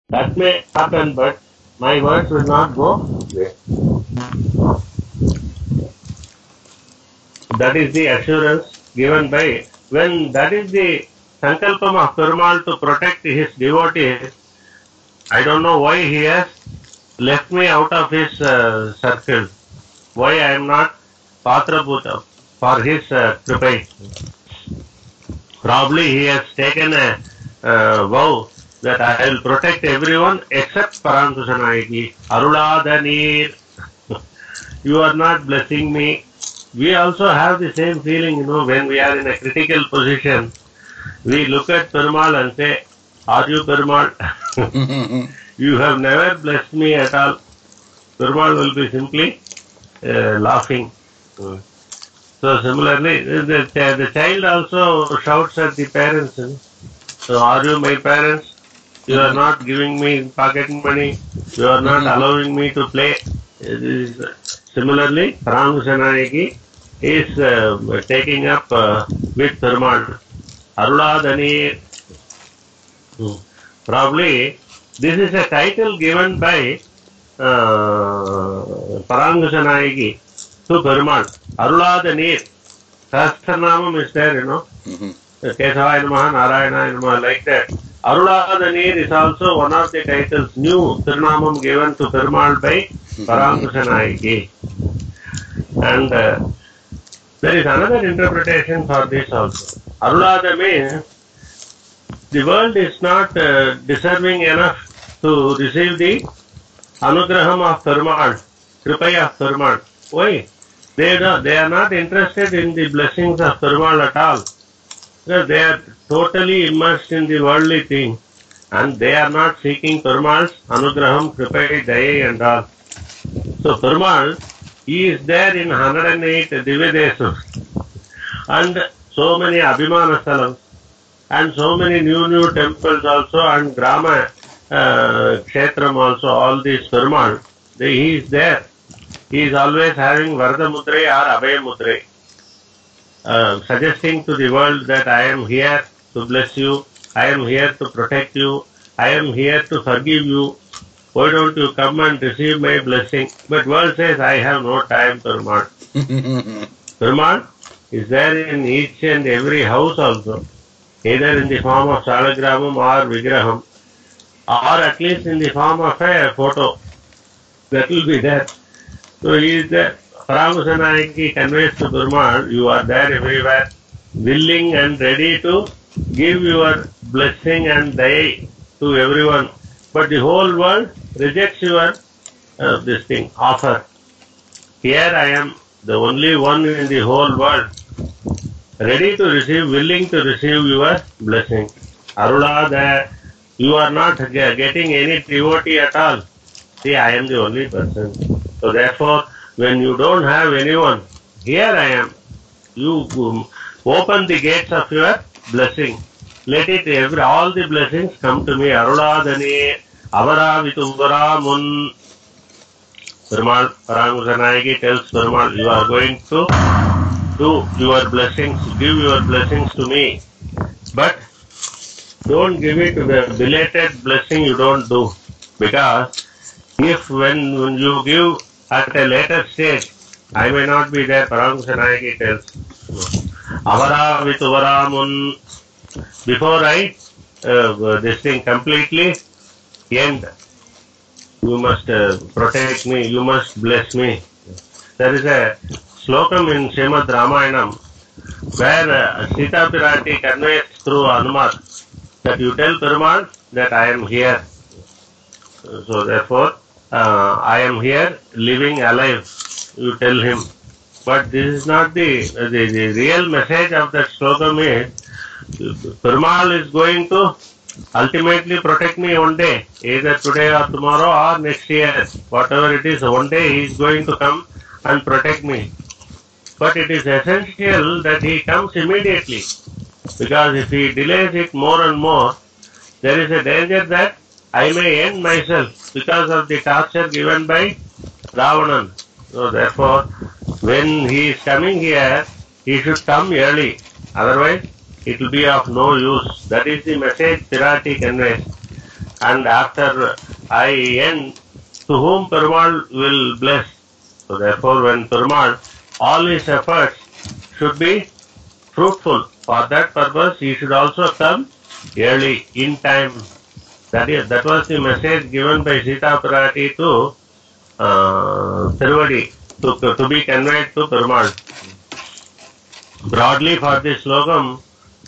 That may happen, but my words will not go there. That is the assurance given by, when that is the sankalpam of Perumal to protect his devotees. I don't know why he has left me out of his circle. Why I am not Patra Bhuta for his kripai. Probably he has taken a vow that I will protect everyone except Parankusha Nayaki. Aruladanir. You are not blessing me. We also have the same feeling, when we are in a critical position. We look at Perumal and say, are you Perumal? You have never blessed me at all. Perumal will be simply laughing. So similarly, the child also shouts at the parents. So are you my parents? You are not giving me pocket money. You are not allowing me to play. Similarly, Parankusha Nayaki is taking up with Perumal. Aruladani. Probably this is a title given by Parankusha Nayaki to Perumal. Aruladani. Sahasranamam is there, Kesavaya Namaha, Narayana Namaha, like that. Aruladani is also one of the titles, new Tirunamam given to Perumal by Parankusha Nayaki. And there is another interpretation for this also. Arulada means the world is not deserving enough to receive the anugraham of Perumal, kripaya of Perumal. Why? They are not interested in the blessings of Perumal at all. Because they are totally immersed in the worldly thing, and they are not seeking Perumal's anugraham, kripaya, daya and all. So Perumal, he is there in 108 Divyadesu and so many Abhimana Sthalams and so many new temples also, and Grama Kshetram also, all these Perumal, he is there. He is always having Varada Mudre or Abhaya Mudre, suggesting to the world that I am here to bless you, I am here to protect you, I am here to forgive you. Why don't you come and receive my blessing? But world says, I have no time, Perumal. Perumal is there in each and every house also, either in the form of Salagramam or Vigraham, or at least in the form of a photo. That will be there. So he is there. Parankusha Nayaki conveys to Perumal, you are there everywhere, willing and ready to give your blessing and daya to everyone. But the whole world rejects your offer. Here I am, the only one in the whole world, ready to receive, willing to receive your blessing. Arula, you are not getting any devotee at all. See, I am the only person. So therefore, when you don't have anyone, here I am. You open the gates of your blessing. Let it, all the blessings come to me. Aruladani, Avara Vituvara Mun. Perumal, Parankusha Nayaki tells Perumal, you are going to do your blessings, give your blessings to me. But don't give it the belated blessing, you don't do. Because if when you give at a later stage, I may not be there, Parankusha Nayaki tells. Avara Vituvara Mun. Before I this thing completely end, you must protect me, you must bless me. There is a slokam in Srimad Ramayanam where Sita Pirati conveys through Hanuman that you tell Perumal that I am here. So therefore, I am here, living, alive. You tell him. But this is not the real message of that slokam is, Perumal is going to ultimately protect me one day, either today or tomorrow or next year, whatever it is, one day he is going to come and protect me. But it is essential that he comes immediately, because if he delays it more and more, there is a danger that I may end myself because of the torture given by Ravanan. So therefore, when he is coming here, he should come early, otherwise it will be of no use. That is the message Pirati conveys. and after I end, to whom Perumal will bless. So therefore, when Perumal, all his efforts should be fruitful. For that purpose, he should also come early, in time. That was the message given by Sita Pirati to Tiruvadi, to be conveyed to Perumal. Broadly for this slokam,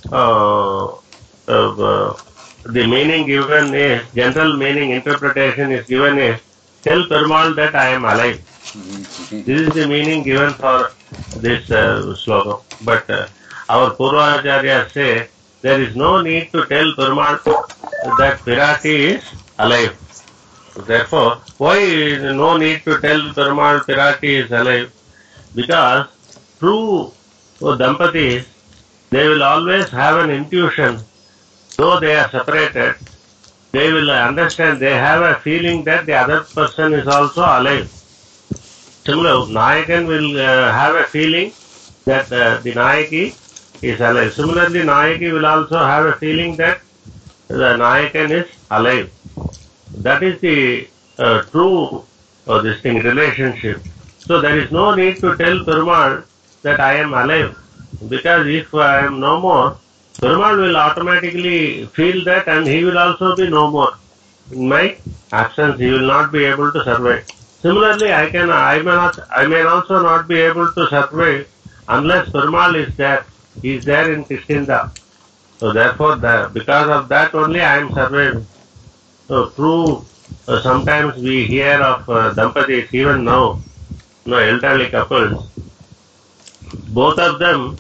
the meaning given is, general meaning interpretation is given is, tell Perumal that I am alive. This is the meaning given for this slokam. But our Purvacharyas say there is no need to tell Perumal that Pirati is alive. Therefore, why no need to tell Perumal Pirati is alive? Because true Dampatis, they will always have an intuition, though they are separated, they will understand, they have a feeling that the other person is also alive. Similarly, Nayakan will have a feeling that the Nayaki is alive. Similarly, Nayaki will also have a feeling that the Nayakan is alive. That is the true relationship. So there is no need to tell Perumal that I am alive, because if I am no more, Perumal will automatically feel that, and he will also be no more. In my absence, he will not be able to survive. Similarly, I may also not be able to survive unless Perumal is there. He is there in Kishinda. So therefore, because of that only I am surviving. So true, sometimes we hear of Dampatis, even now, elderly couples, both of them,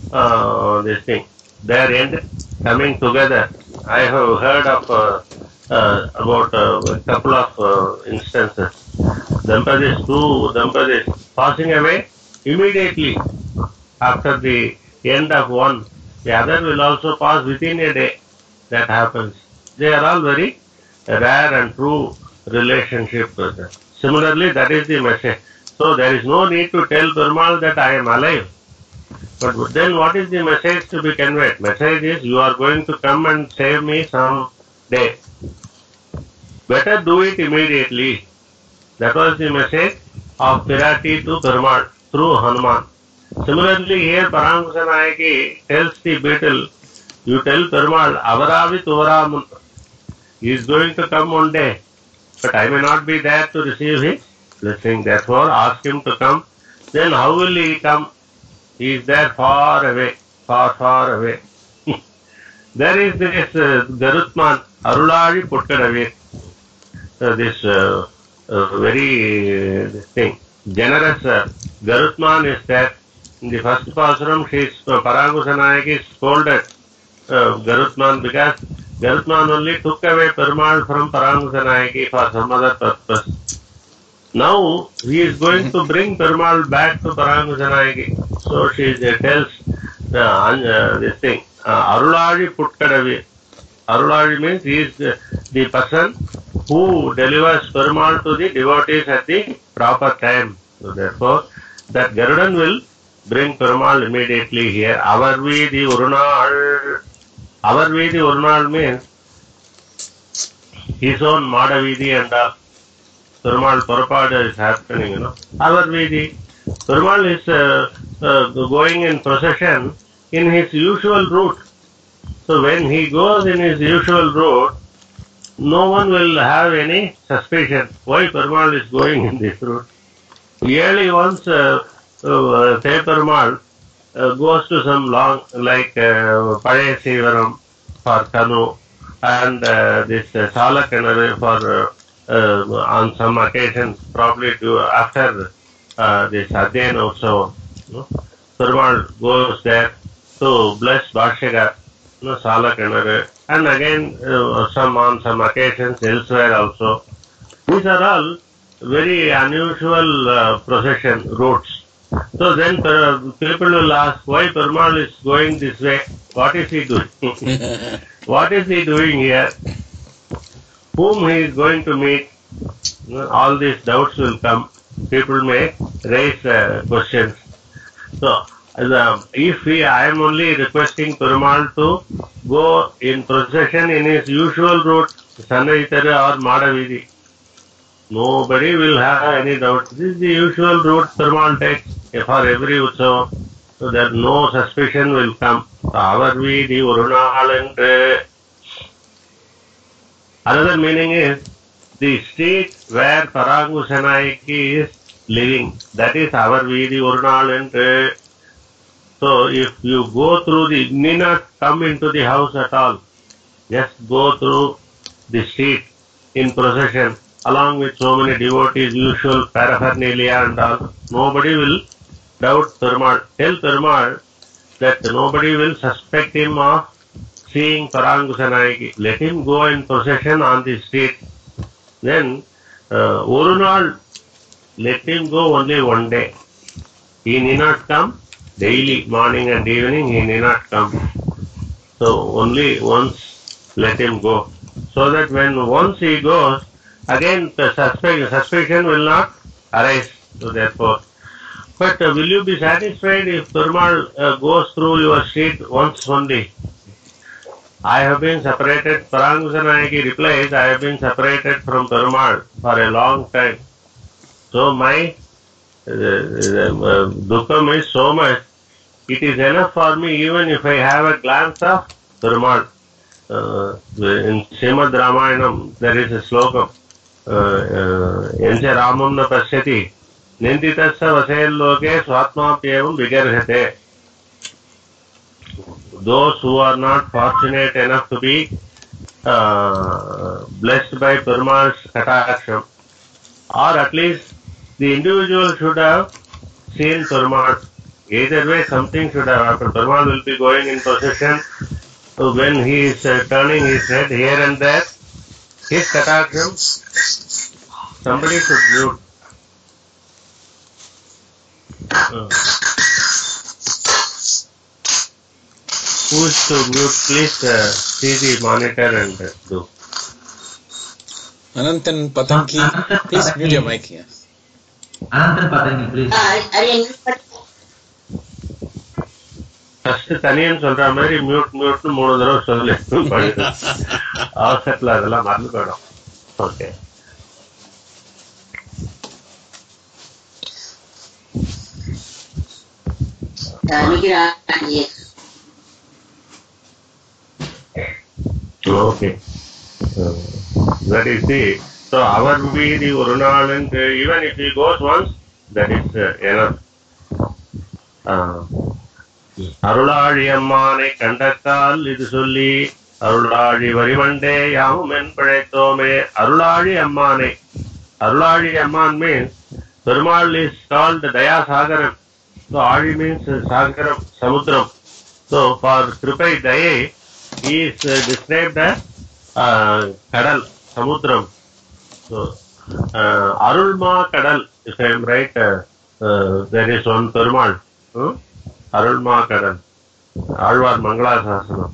they are coming together. I have heard of about a couple of instances. Two Dampatis passing away immediately after the end of one. The other will also pass within a day. That happens. They are all very rare and true relationship. Similarly, that is the message. So there is no need to tell Perumal that I am alive. But then what is the message to be conveyed? Message is, you are going to come and save me some day. Better do it immediately. That was the message of Pirati to Perumal through Hanuman. Similarly, here Parankusa Nayaki tells the beetle, you tell Perumal, Avaravi Tuvaramun. He is going to come one day, but I may not be there to receive his blessing. Therefore, ask him to come. Then how will he come? He is there far away, far away. There is this Garutman, Arulari Putkadavir. This very generous Garutman is there. In the first Pasuram, Parankusa Nayaki scolded Garutman because Garutman only took away Perumal from Parankusa Nayaki for some other purpose. Now he is going to bring Perumal back to Parankusa Nayaki. So she tells this thing, Arulari Putkadavi. Arulari means he is the person who delivers Perumal to the devotees at the proper time. So therefore, that Garudan will bring Perumal immediately here. Avarvidi Urunal. Avarvidi Urunal means his own Madavidi and Perumal Purapada is happening, Avarvidi. Perumal is going in procession in his usual route. So when he goes in his usual route, no one will have any suspicion why Perumal is going in this route. Yearly once Perumal goes to some long, like Payasivaram for Kanu and this Salakanare for on some occasions, probably after this Adhyayana Utsavam. Perumal goes there to bless Bhashyagar, Salakanare, and again on some occasions elsewhere also. These are all very unusual procession routes. So then people will ask why Perumal is going this way. What is he doing? What is he doing here? Whom he is going to meet? All these doubts will come. People may raise questions. So if I am only requesting Perumal to go in procession in his usual route Sannaitara or Madavidhi. Nobody will have any doubt. This is the usual route Perumal takes for every Utsava. So that no suspicion will come. Avarvidi Urunalendru. Another meaning is the street where Parangusanayaki is living. That is Avarvidi Urunalendru. So if you go through the, need not come into the house at all. Just go through the street in procession along with so many devotees, usual paraphernalia and all. Nobody will doubt Perumal. Tell Perumal that nobody will suspect him of seeing Parangusanayaki. Let him go in procession on the street. Then Urunal, let him go only one day. He need not come daily, morning and evening, he need not come. So only once let him go. So that when once he goes, again the suspicion will not arise. So therefore, but will you be satisfied if Perumal goes through your street once only? I have been separated, Parangusanayaki replies, I have been separated from Perumal for a long time. So my dukkam is so much. It is enough for me even if I have a glance of Perumal. In Srimad Ramayanam there is a slokam. Yancha Ramam na pashyati ninditasya vasayal loke swatmapyevam vigarhate. Those who are not fortunate enough to be blessed by Perumal's kataksham, or at least the individual should have seen Perumal. Either way something should have happened. Perumal will be going in procession. So when he is turning his head here and there, his kataksham, somebody should mute. Who is to mute? Please see the monitor and do. Anantan Patanki, please mute your mic here. Anantan Patanki, please. First தனியன் சொல்ற மாதிரி mute மியூட்னு 3 தடவை சொல்லு. அவசரத்துல அதெல்லாம் மறந்து போயிடும். Okay. Okay. That is the, so our be the Urunal, and even if he goes once, that is enough. அருளாழி அம்மானை கண்டத்தால் இது சொல்லி அருளாழி வரிவண்டே யாமும் என் பிழைத்தோமே. அருளாழி அம்மானை, அருளாழி Amman means Perumal is called Daya Sagaram. So Adi means Sagaram, Samudram. So for Kripai Daye, he is described as Kadal, Samudram. So Arulma Kadal, if I am right, there is one Perumal. Arulma Kadal, Alvar Mangala Sasanam.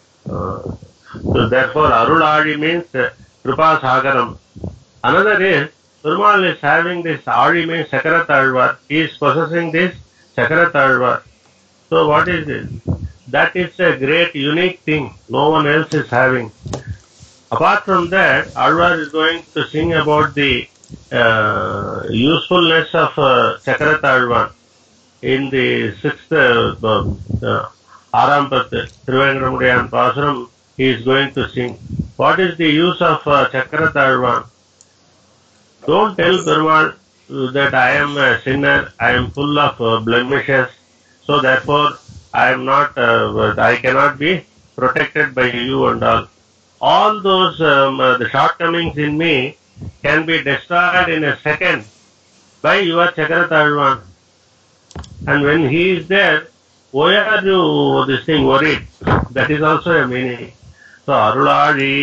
So therefore Aruladi means Kripa Sagaram. Another is Perumal is having this Adi means Sakarat Alvar. He is possessing this Sakarat Alvar. So what is this? That is a great unique thing. No one else is having. Apart from that, Alvar is going to sing about the usefulness of Sakarat Alvar. In the 6th Arampat Trivandramudaiyan Pasaram, he is going to sing. What is the use of Chakrat Alvan? Don't tell Perumal that I am a sinner, I am full of blemishes, so therefore I am not, I cannot be protected by you and all. All those the shortcomings in me can be destroyed in a second by your Chakrat Alvan. And when he is there, why are you this thing worried? That is also a meaning. So Aruladi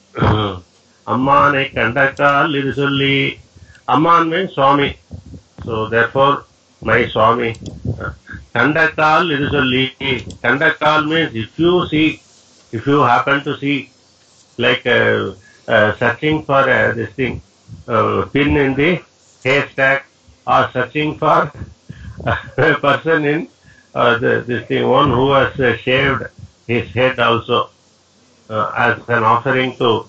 Ammane Kandakal Idisulli. Amman means Swami. So therefore my Swami. Kandakal Idisulli. Kandakal means if you see, if you happen to see, like searching for this thing, pin in the haystack, or searching for a person in this thing, one who has shaved his head also as an offering to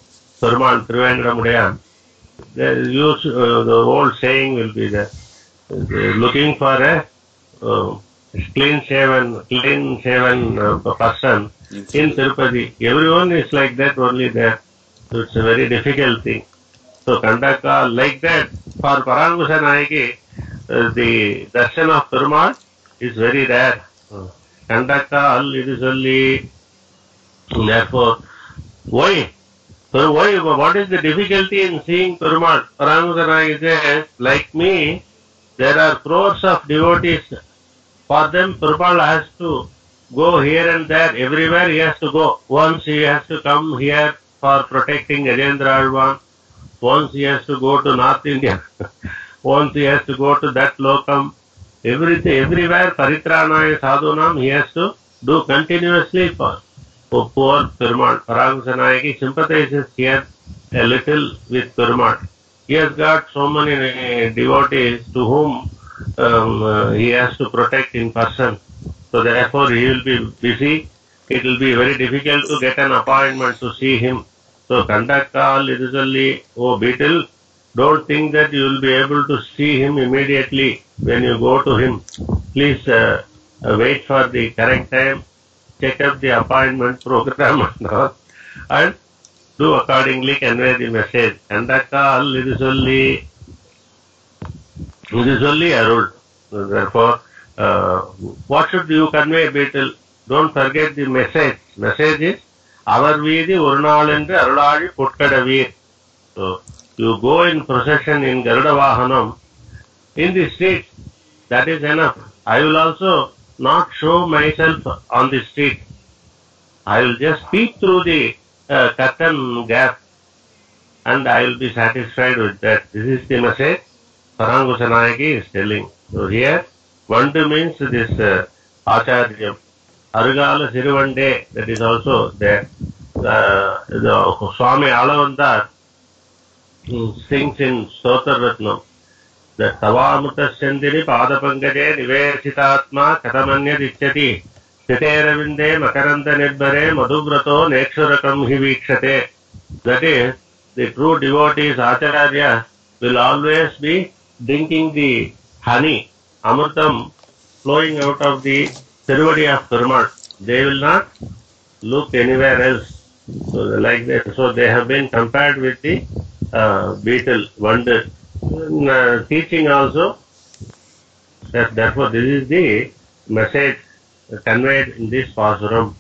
Perumal Trivandramudaiyan, the old saying will be there. Looking for a clean-shaven person in Tirupati. Everyone is like that only there. So it's a very difficult thing. So conduct like that for Parangusa Nayaki, the darshan of Perumal is very rare. Conduct it is only. Therefore, why? So why? What is the difficulty in seeing Perumal? Parangusa Nayaki says, like me, there are crores of devotees. For them, Perumal has to go here and there, everywhere he has to go. Once he has to come here for protecting Gajendra Alvan. Once he has to go to North India. Once he has to go to that locum. Everywhere, Paritranaya Sadhunam, he has to do continuously for poor Perumal. Parangusa Nayaki sympathizes here a little with Perumal. He has got so many devotees to whom he has to protect in person. So therefore he will be busy. It will be very difficult to get an appointment to see him. So conduct all usually, oh Beetle, don't think that you will be able to see him immediately when you go to him. Please wait for the correct time, check up the appointment program and do accordingly convey the message. Conduct all usually a rule. Therefore, what should you convey, Beetle? Don't forget the message. Message is, Avar Veedi Urunalendru Aruladi Putkadaveer. So, you go in procession in Garuda Vahanam, in the street, that is enough. I will also not show myself on the street. I will just peep through the curtain gap and I will be satisfied with that. This is the message Parangusa Nayaki is telling. So here, Vandu means this Acharyam. Arugala Siruvande, that is also there. The Swami Alavandar sings in Stotra Ratnam that Tavamuta Sendiri Padapangaje Nivesitatma Katamanya Dichyati Siteravinde Makaranda Nirbare Madhubrato Nekshurakam Hivikshate. That is, the true devotees, Acharya, will always be drinking the honey, Amritam, flowing out of the Tiruvadi of Perumal. They will not look anywhere else. So like that. So they have been compared with the beetle, wonder. In teaching also, therefore this is the message conveyed in this pasuram.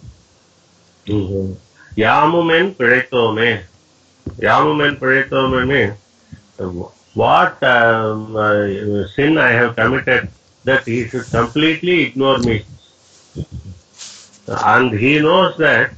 Yamumen Piretome. Yamumen Piretome means what sin I have committed, that he should completely ignore me. And he knows that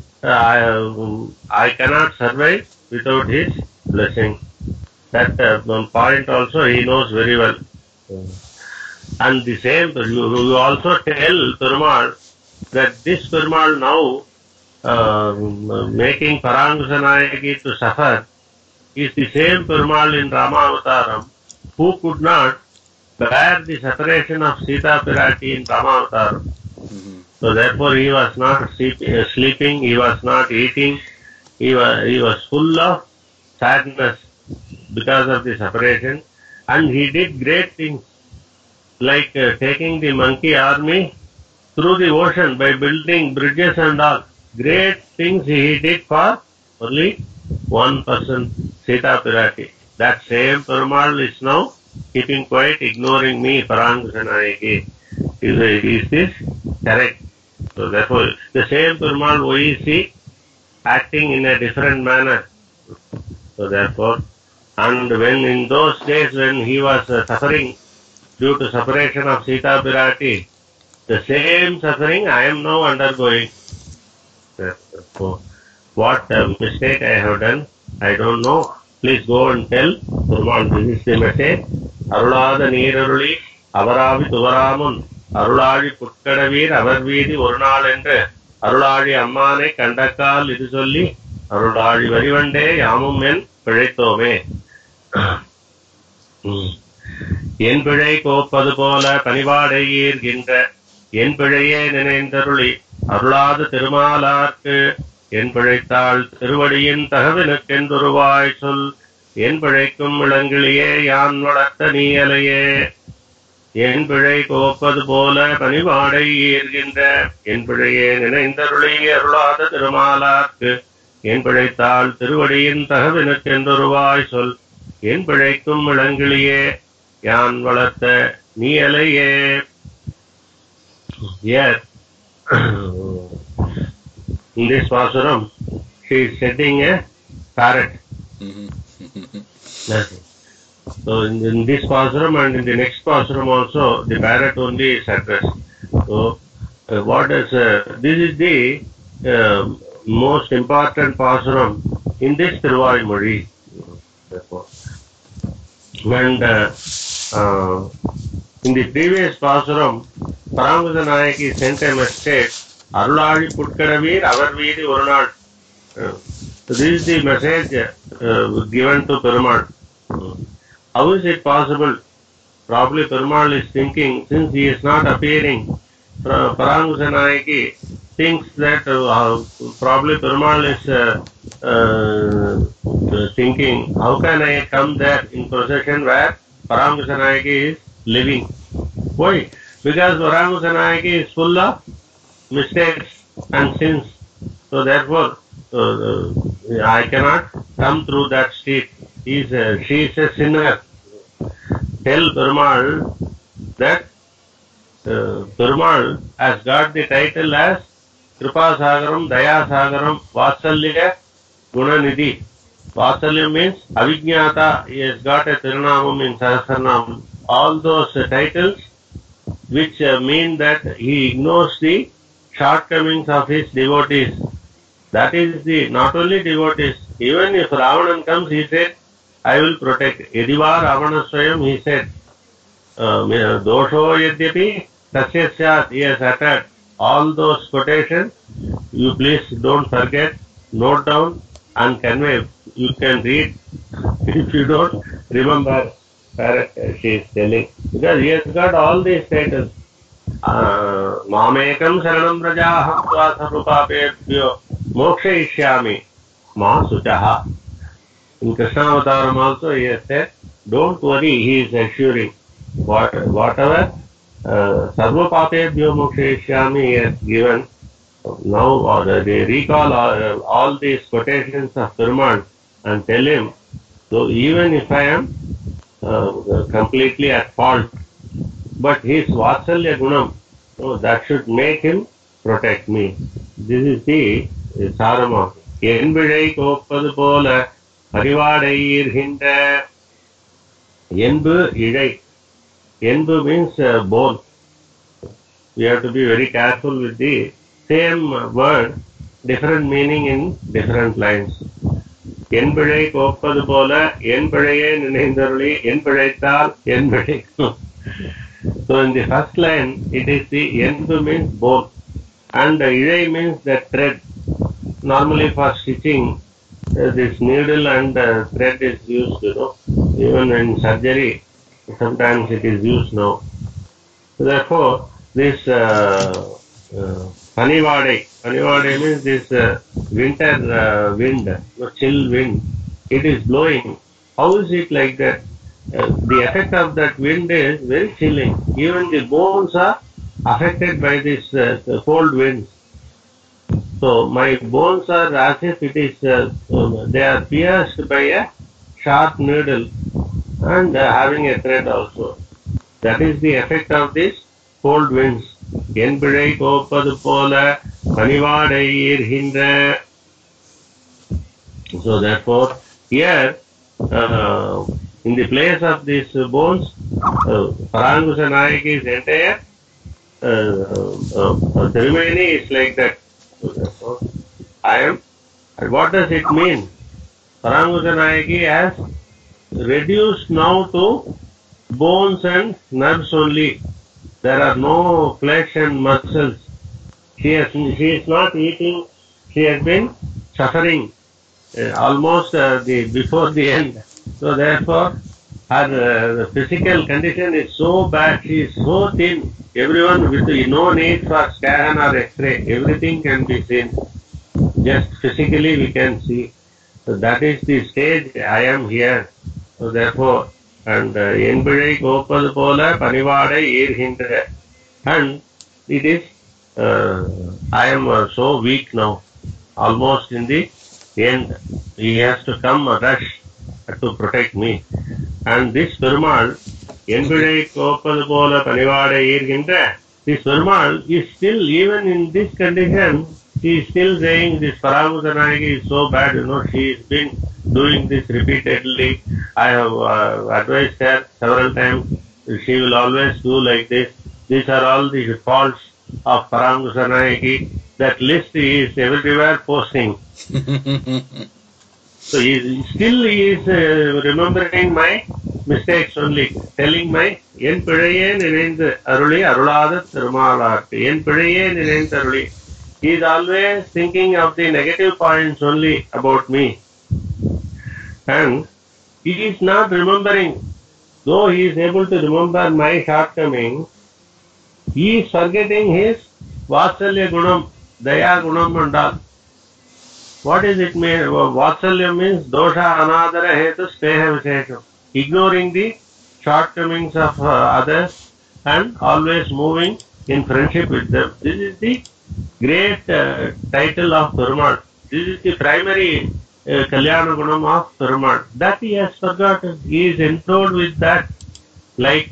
I cannot survive without his blessing. That one point also he knows very well. And the same, you also tell Perumal that this Perumal now making Parangusa Nayaki to suffer is the same Perumal in Ramavataram who could not bear the separation of Sita Pirati in Ramavataram. So therefore he was not sleeping, he was not eating, he was full of sadness because of the separation, and he did great things like taking the monkey army through the ocean by building bridges and all. Great things he did for only one person, Sita Pirati. That same Perumal is now keeping quiet, ignoring me, Parangusa Nayaki. Is this correct? So therefore, the same Perumal we see acting in a different manner. So therefore, and when in those days when he was suffering due to separation of Sita Pirati, the same suffering I am now undergoing. So, what mistake I have done, I don't know. Please go and tell Perumal, this is the message. Arulada Neeraruli, Avaravi Tuvaramun, Aruladi Putkadaveer, Avarveedi Urunalendru, Aruladi Ammane Kandakal Idusoli, Aruladi Varivande, Yamumen Piretome. En Pidai Kopadu Pola, Panivadayir Ginta, En Pidaye Nenendaruli, Arulada Tirumalarku, என் பிழைத்தாள் திருவடியின் தகவனுக்கென்றொருவாய் சொல் என் பிழைக்கும் இளங்கிளியே யான் வளர்த்த நீயலையே என் பிழை கோப்பது போல பணிவாடை ஈர்கின்ற என் பிழையே நினைந்தருளி அருளாத திருமாலார்க்கு என் பிழைத்தாள் திருவடியின் தகவனுக்கென்றொருவாய் சொல் என் பிழைக்கும் இளங்கிளியே யான் வளர்த்த நீயலையே. Yes. In this pasuram, she is setting a parrot. So in this pasuram and in the next pasuram also, the parrot only is addressed. So what is this is the most important pasuram in this Tiruvazhmozhi. And in the previous pasuram, Parangusa Nayaki sent a message, Aruladi Putkadavir, Avarviri Urunal. So this is the message given to Perumal. How is it possible? Probably Perumal is thinking, since he is not appearing, Parangusa Nayaki thinks that probably Perumal is thinking, how can I come there in procession where Parangusa Nayaki is living? Why? Because Parangusa Nayaki is full of mistakes and sins. So therefore, I cannot come through that street. She is a sinner. Tell Perumal that Perumal has got the title as Kripa Sagaram, Daya Sagaram, Vatsalya Gunanidhi. Vatsalya means Avijñāta. He has got a Tirunamam in Sahasranam. All those titles which mean that he ignores the shortcomings of his devotees. That is the not only devotees. Even if Ravanan comes, he said, I will protect. Yadiva Ravana Swayam, he said, Dosho Yadyapi Tasya Syat, he has uttered all those quotations. You please don't forget, note down and convey. You can read if you don't remember. She is telling, because he has got all these titles. Mamekam saranam rajaham tvasarupapebhyo mokshayishyami ma suchaha. In Krishna Avataram also he has said, don't worry, he is assuring. Whatever sarvapapebhyo mokshayishyami he has given. Now they recall all these quotations of Perumal and tell him, so even if I am completely at fault, but his Vatsalya Gunam, so that should make him protect me. This is the Sarama. Yenbidai Kopadu Pola Harivadai Irhinda. Yenbu Idai. Yenbu means bone. We have to be very careful with the same word, different meaning in different lines. என்பழை கோப்பது போல என்பழையே நினைந்தருளி என்பழைத்தால் என்பழை. So in the first line, it is the enbu means bone and idai means the thread. Normally for stitching, this needle and thread is used, even in surgery, sometimes it is used now. So therefore, this Panivadai means this winter wind, chill wind. It is blowing. How is it like that? The effect of that wind is very chilling. Even the bones are affected by this cold winds. So my bones are as if it is, they are pierced by a sharp needle and having a thread also. That is the effect of this cold winds. என்பழை கோப்பது போல பணிவாடை ஈர்கின்ற. So therefore, here in the place of these bones, Parangusa Nayaki's entire ceremony is like that. So therefore, what does it mean? Parangusa Nayaki has reduced now to bones and nerves only. There are no flesh and muscles. She is not eating. She has been suffering almost before the end. So therefore, her physical condition is so bad. She is so thin. Everyone with no need for scan or X-ray. Everything can be seen. just physically we can see. So that is the stage I am here. So therefore, and Enbidai Kopal Pola Panivada Irhindra. And it is, I am so weak now, almost in the end. He has to come rush to protect me. And this Perumal, Enbidai Kopal Pola Panivada Irhindra, this Perumal is still, even in this condition, he is still saying this Paramusanayaki is so bad, she has been doing this repeatedly. I have advised her several times, she will always do like this. These are all the faults of Paramusanayaki. That list he is everywhere posting. So he is remembering my mistakes only, telling my En Pidaye Ninendu Aruli Arulada Thirumalarku. En Pidaye Ninendu Aruli. He is always thinking of the negative points only about me. And he is not remembering, though he is able to remember my shortcomings, he is forgetting his Vatsalya Gunam, Daya Gunam and all. What does it mean? Vatsalya means Dosha Anadara Hetu Sneha Vishesham. Ignoring the shortcomings of others and always moving in friendship with them. This is the great title of Perumal. This is the primary Kalyana Gunam of Perumal. That he has forgotten. He is enthralled with that. Like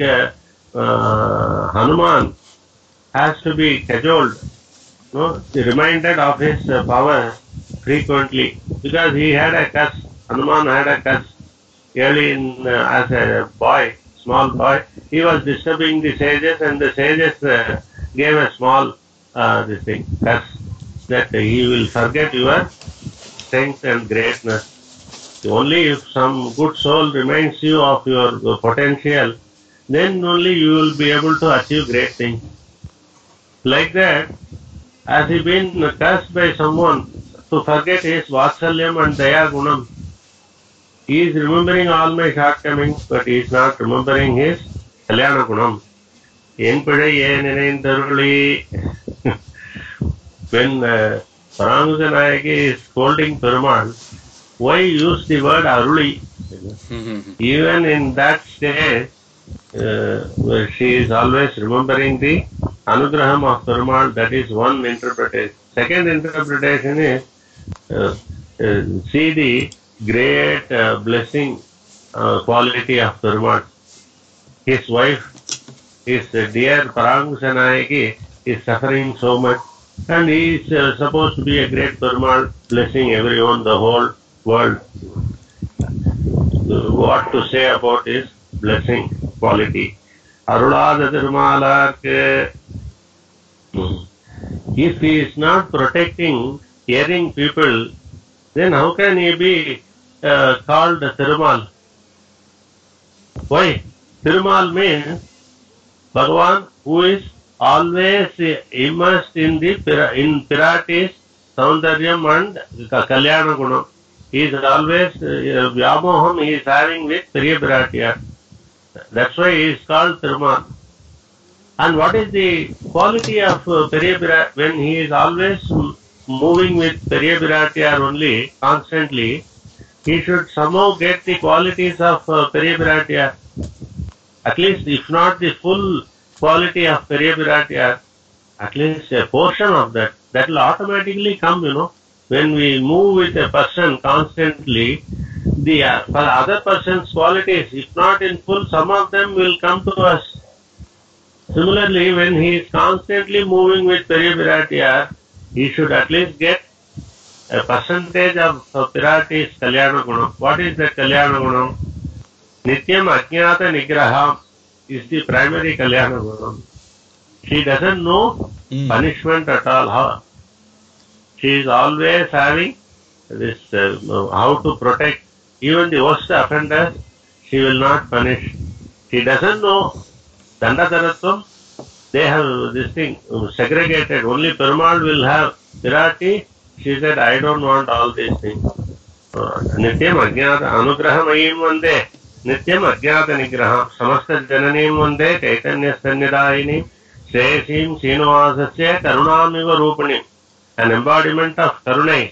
Hanuman has to be cajoled, reminded of his power frequently, because he had a curse. Hanuman had a curse early in, as a boy, small boy. He was disturbing the sages, and the sages gave a small curse, that he will forget your strength and greatness. Only if some good soul reminds you of your potential, then only you will be able to achieve great things. Like that, has he been cursed by someone to forget his Vatsalyam and Daya Gunam? He is remembering all my shortcomings, but he is not remembering his Kalyana Gunam. En Pidaye Ninendu Aruli. When Paramusanayaki is scolding Perumal, why use the word Aruli? Even in that stage, where she is always remembering the Anugraham of Perumal, that is one interpretation. Second interpretation is, see the great blessing quality of Perumal. His wife, his dear Paramusanayaki, is suffering so much, and he is supposed to be a great Perumal, blessing everyone, the whole world. What to say about his blessing quality? Arulada Thirumalarku. If he is not protecting erring people, then how can he be called Thirumal? Why? Thirumal means Bhagavan who is always immersed in the Pirati's Saundaryam and Kalyana Gunam. He is always Vyamoham he is having with Periya Piratiyar. That's why he is called Thirumal. And what is the quality of Periya Piratiyar? When he is always moving with Periya Piratiyar only, constantly, he should somehow get the qualities of Periya Piratiyar. At least, if not the full quality of Periya Piratiyar, at least a portion of that. That will automatically come, When we move with a person constantly, the other person's qualities, if not in full, some of them will come to us. Similarly, when he is constantly moving with Periya Piratiyar, he should at least get a percentage of Pirati's Kalyana Gunam. What is the Kalyana Gunam? Nityam Ajnata Nigraham is the primary Kalyana Gunam. She doesn't know punishment at all. She is always having this, how to protect even the worst offenders. She will not punish. She doesn't know Dandataratvam. They have this thing segregated. Only Perumal will have Pirati. She said, I don't want all these things. Nityam Ajnata Anugrahamayim Vande. Nityam Ajnata Nigraham. Samasta Jananim Vande. Chaitanya Sannidayini. Sreyasim Srinivasasya Karunamiva Rupanim. An embodiment of Karunai.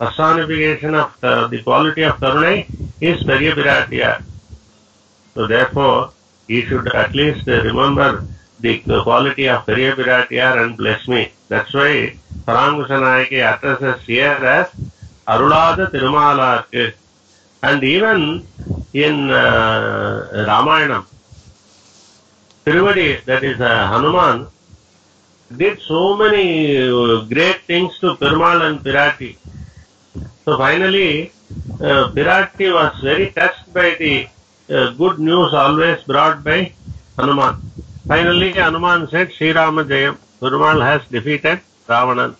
personification of the quality of Karunai is Periyapiratiyar. So therefore, he should at least remember the quality of Periyapiratiyar and bless me. That's why Parankusha Nayaki addresses here as Arulada Tirumalarku. And even in Ramayana, Tiruvadi, that is Hanuman, did so many great things to Perumal and Pirati. So finally, Pirati was very touched by the good news always brought by Hanuman. Finally, Hanuman said, Sri Rama Jayam, Perumal has defeated Ravanan.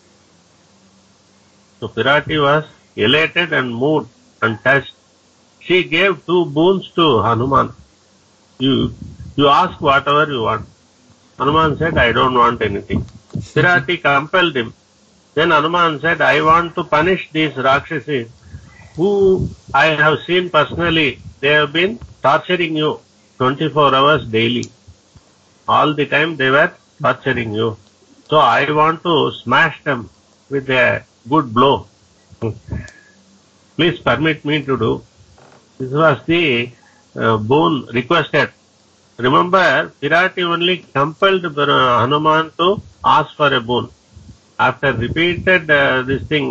So Pirati was elated and moved and touched. She gave 2 boons to Hanuman. You ask whatever you want. Hanuman said, I don't want anything. Pirati compelled him. Then Hanuman said, I want to punish these Rakshasas who I have seen personally. They have been torturing you 24 hours daily. All the time they were torturing you. So I want to smash them with a good blow. Please permit me to do. This was the boon requested. Remember, Pirati only compelled Hanuman to ask for a boon. After repeated this thing,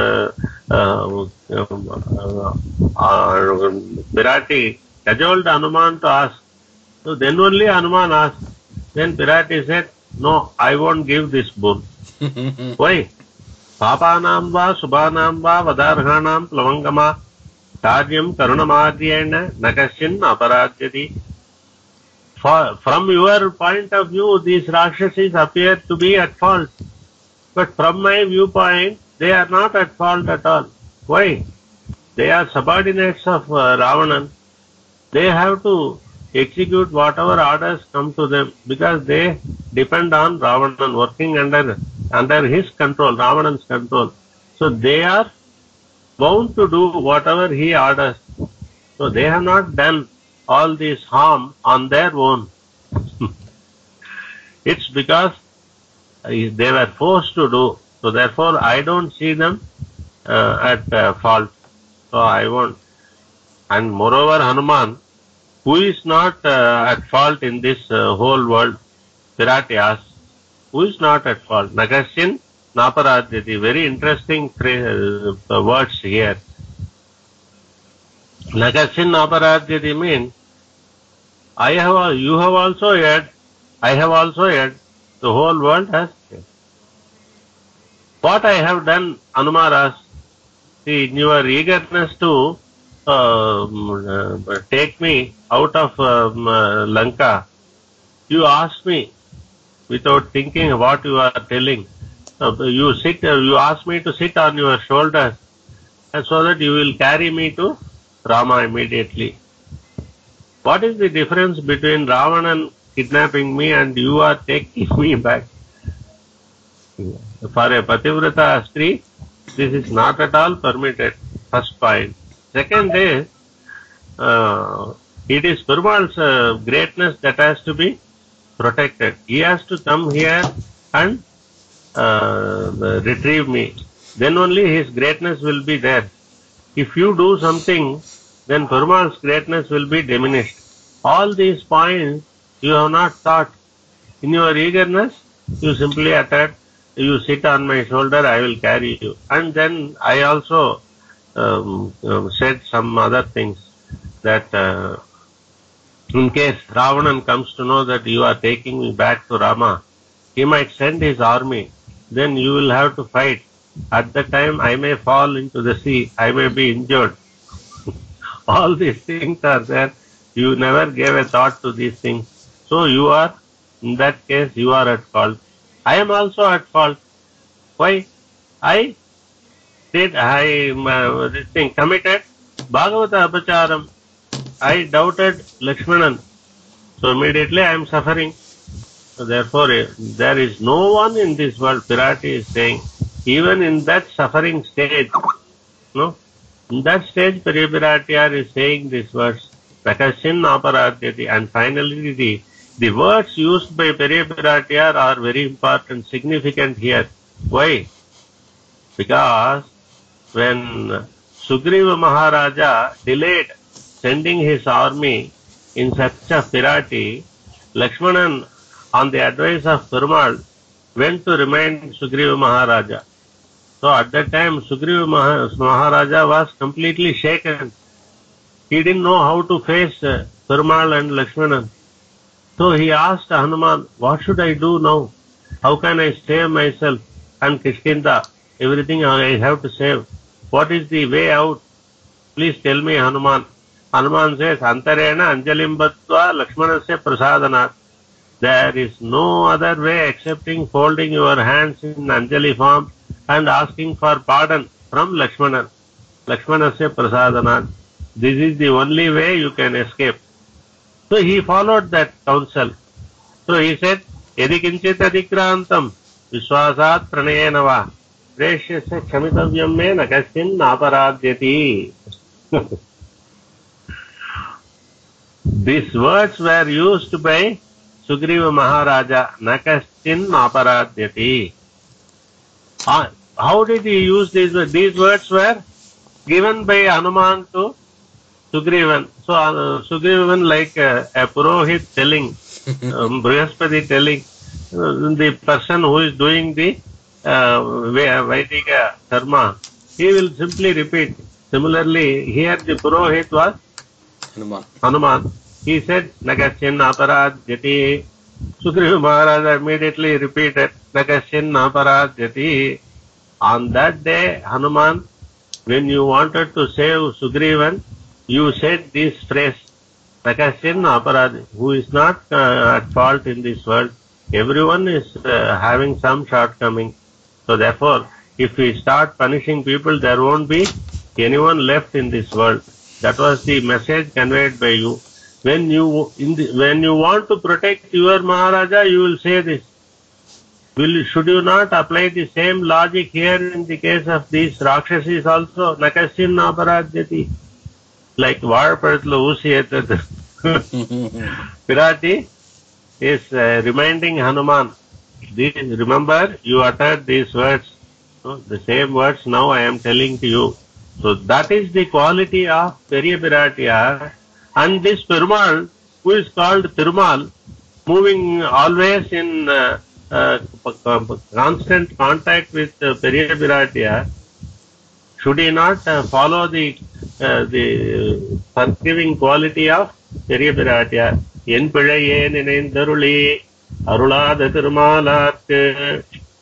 Pirati cajoled Hanuman to ask. So then only Hanuman asked. Then Pirati said, no, I won't give this boon. Why? Papanam va subhanam va vadarhanam plavangama karyam karunamadhyena nakashin aparadhyati. From your point of view, these Rakshasas appear to be at fault. But from my viewpoint, they are not at fault at all. Why? They are subordinates of Ravanan. They have to execute whatever orders come to them because they depend on Ravanan, working under his control, Ravanan's control. So they are bound to do whatever he orders. So they have not done all this harm on their own. It's because they were forced to do. So therefore, I don't see them at fault. So I won't. And moreover, Hanuman, who is not at fault in this whole world? Pirati asks, who is not at fault? Nakashin Naparadhyati. Very interesting words here. Nakashin Naparadhyati means, you have also heard, I have also heard, the whole world has heard. What I have done, Hanuman, see, in your eagerness to take me out of Lanka, you asked me without thinking what you are telling. You asked me to sit on your shoulders, and so that you will carry me to Rama immediately. What is the difference between Ravanan kidnapping me and you are taking me back? For a Pativrata Stri, this is not at all permitted. First point. Second is, it is Perumal's greatness that has to be protected. He has to come here and retrieve me. Then only his greatness will be there. If you do something, then Perumal's greatness will be diminished. All these points you have not thought. In your eagerness, you simply uttered, you sit on my shoulder, I will carry you. And then I also said some other things, that in case Ravanan comes to know that you are taking me back to Rama, he might send his army. Then you will have to fight. At that time, I may fall into the sea. I may be injured. All these things are there. You never gave a thought to these things. So you are, in that case, you are at fault. I am also at fault. Why? I committed Bhagavata Apacharam. I doubted Lakshmanan. So immediately I am suffering. So therefore, there is no one in this world, Pirati is saying, even in that suffering stage, no? In that stage, Periyapiratiyar is saying these words, Nakashin Naparadhyati. And finally, the words used by Periyapiratiyar are very important, significant here. Why? Because when Sugriva Maharaja delayed sending his army in search of Pirati, Lakshmanan, on the advice of Perumal, went to remind Sugriva Maharaja. So at that time, Sugriva Maharaja was completely shaken. He didn't know how to face Perumal and Lakshmanan. So he asked Hanuman, what should I do now? How can I save myself and Kishkinda? Everything I have to save. What is the way out? Please tell me, Hanuman. Hanuman says, Antarena Anjalim Bhattva Lakshmanasya Prasadanat. There is no other way excepting folding your hands in Anjali form and asking for pardon from Lakshmanan. Lakshmanasya Prasadanat. This is the only way you can escape. So he followed that counsel. So he said, Yadi kinchit adikrantam vishwasat pranayena va preshyasya khamitavyam me nakastin naparadhyati. These words were used by Sugriva Maharaja, nakastin naparadhyati. How did he use these words? These words were given by Hanuman to Sugrivan. So Sugrivan, like a Purohit telling, Brihaspati telling, the person who is doing the Vaidika Dharma, he will simply repeat. Similarly, here the Purohit was Hanuman. He said, Nakashin Aparadhyati. Sugriva Maharaja immediately repeated, Nakashin Aparadhyati. On that day, Hanuman, when you wanted to save Sugrivan, you said this phrase, Nakashin Aparadhyati, who is not at fault in this world. Everyone is having some shortcoming. So therefore, if we start punishing people, there won't be anyone left in this world. That was the message conveyed by you. When you want to protect your Maharaja, you will say this. Should you not apply the same logic here in the case of these Rakshasis also? Nakashin Aparadhyati. Like Varpadlu Usiyatad. Pirati is reminding Hanuman. Remember, you uttered these words. So the same words now I am telling to you. So that is the quality of Periya Piratiyar. And this Perumal, who is called Thirumal, moving always in constant contact with Periya Piratiyar, should he not follow the forgiving quality of Periya Piratiyar? En pizhaye ninendaruli arulada Thirumalarku.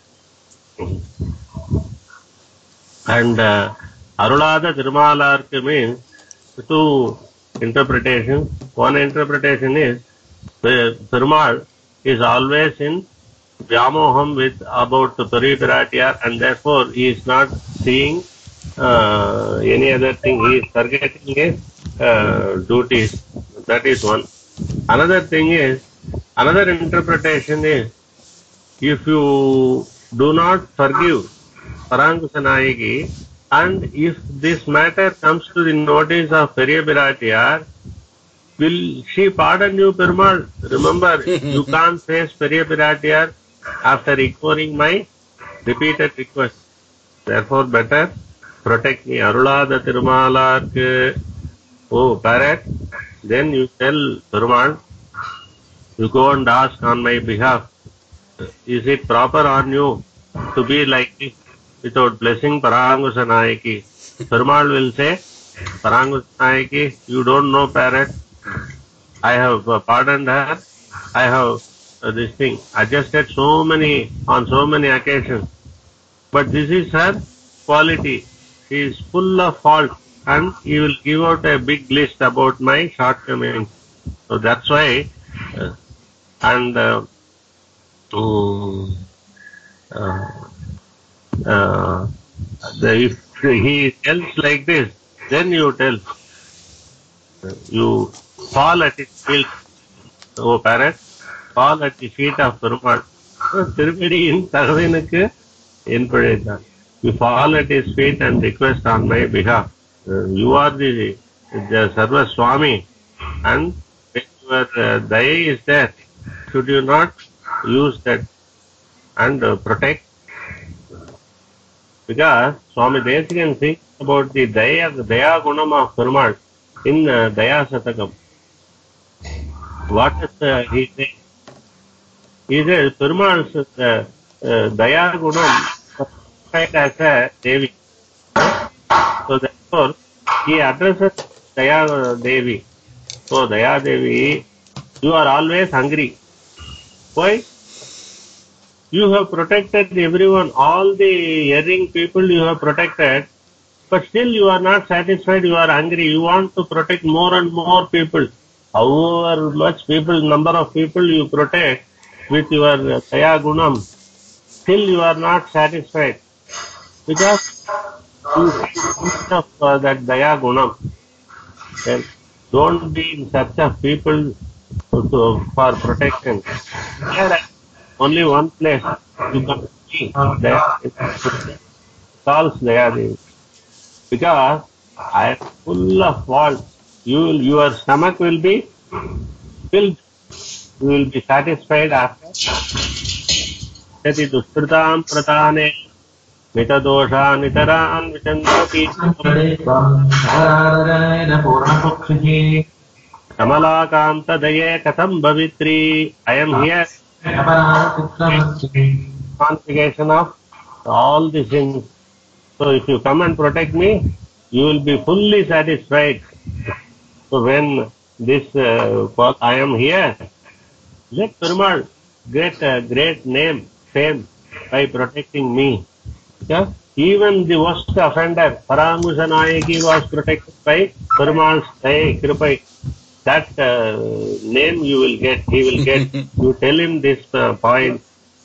And Arulada Thirumalarku means two interpretations. One interpretation is Thirumal is always in Vyamoham about the Periya Piratiyar, and therefore he is not seeing any other thing. He is forgetting his duties. That is one. Another thing is, another interpretation is, if you do not forgive Parangusanayaki, and if this matter comes to the notice of Periya Piratiyar, will she pardon you, Perumal? Remember, you can't face Periya Piratiyar after ignoring my repeated request. Therefore, better protect me. Arulada Thirumalarku. Oh, parrot. Then you tell Perumal, you go and ask on my behalf, is it proper on you to be like this without blessing Parangusanayaki? Perumal will say, Parangusanayaki, you don't know parrot. I have pardoned her. I have this thing adjusted on so many occasions. But this is her quality. She is full of fault, and he will give out a big list about my shortcomings. So that's why, if he tells like this, then you tell, you fall at his feet, oh parrot, fall at the feet of Perumal. Tirupadi Thagavinukku en pizhaitan. You fall at his feet and request on my behalf. You are the Sarva Swami, and when your daya is there, should you not use that and protect? Because Swami Desikan thinks about the Daya Gunam of Perumal in Daya Satakam. What is he saying? He says Perumal's Daya Gunam as a Devi. So therefore, he addresses Daya Devi. So Daya Devi, you are always hungry. Why? You have protected everyone, all the erring people you have protected, but still you are not satisfied, you are hungry, you want to protect more and more people. However much number of people you protect with your Daya Gunam, still you are not satisfied. Because you have of that Daya Gunam. Then don't be in search of people for protection. Here, only one place you can see calls Daya Devi. Because I am full of faults. Your stomach will be filled. You will be satisfied after. Yati duskritam pratane mitadosha nitaran vichandati kamalakanta daye katham bhavitri. I am here. Configuration of all the things. So if you come and protect me, you will be fully satisfied. So when this I am here, let Perumal get a great name, fame by protecting me. Yeah? Even the worst offender, Parangusa Nayaki, was protected by Perumal's Kripai. That name you will get, he will get. You tell him this point.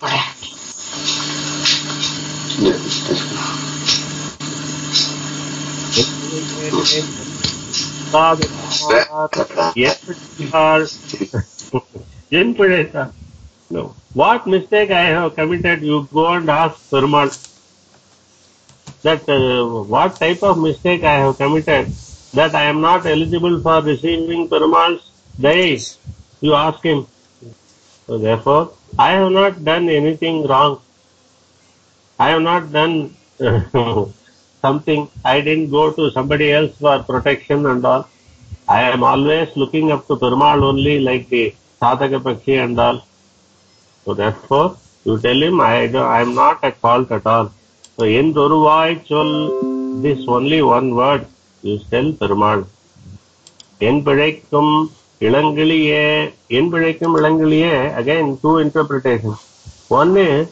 No. What mistake I have committed, you go and ask Perumal. That what type of mistake I have committed, that I am not eligible for receiving Perumal's Daya. You ask him. So therefore, I have not done anything wrong. I have not done something. I didn't go to somebody else for protection and all. I am always looking up to Perumal only, like the Sadhaka Pakshi and all. So therefore, you tell him I am not at fault at all. So in Doruvai Chol, this only one word, you tell Perumal. En Pidaikum Ilangaliye, En Pidaikum Ilangaliye, again two interpretations. One is,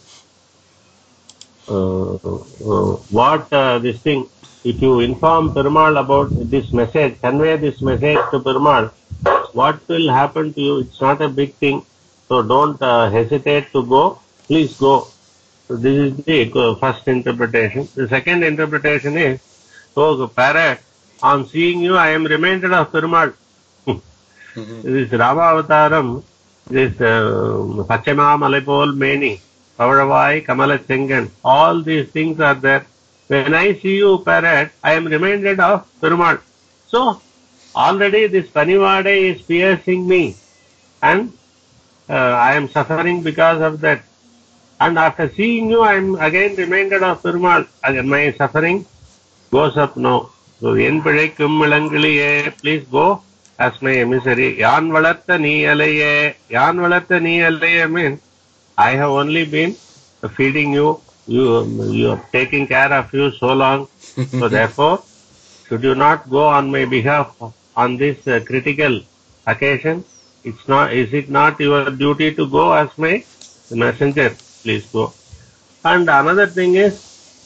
what this thing, if you inform Perumal about this message, convey this message to Perumal, what will happen to you? It's not a big thing. So don't hesitate to go. Please go. So this is the first interpretation. The second interpretation is, oh parrot, on seeing you, I am reminded of Perumal. This Rama Avataram, this Pachama Malipol Meni, Pavaravai, Kamala Chengan, all these things are there. When I see you, parrot, I am reminded of Perumal. So, already this Panivade is piercing me, and I am suffering because of that. And after seeing you, I am again reminded of Perumal. Again, my suffering goes up now. So, En Pidaikum Ilangaliye, please go as my emissary. Yan Valatta Niyalaye. Yan Valatta Niyalaye means, I have only been feeding you. You are taking care of you so long. So therefore, should you not go on my behalf on this critical occasion? It's not. Is it not your duty to go as my messenger? Please go. And another thing is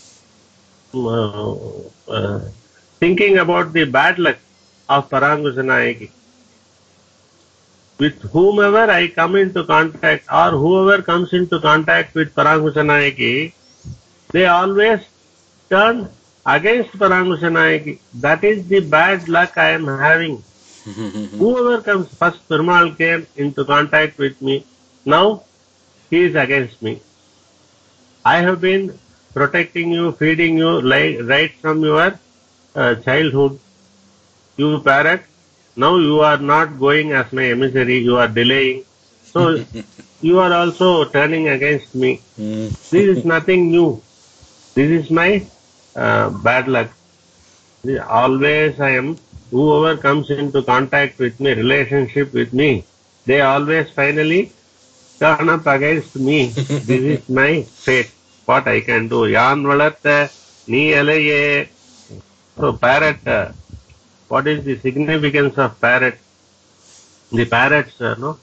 thinking about the bad luck of Parangusa Nayaki. With whomever I come into contact, or whoever comes into contact with Parangusa Nayaki, they always turn against Parangusa Nayaki. That is the bad luck I am having. Whoever comes first, Perumal came into contact with me. Now he is against me. I have been protecting you, feeding you right from your childhood. You parrot, now you are not going as my emissary, you are delaying. So you are also turning against me. This is nothing new. This is my bad luck. Always whoever comes into contact with me, relationship with me, they always finally turn up against me. This is my fate. What I can do. Yan valatta nee alaye. So parrot, what is the significance of parrot? The parrots,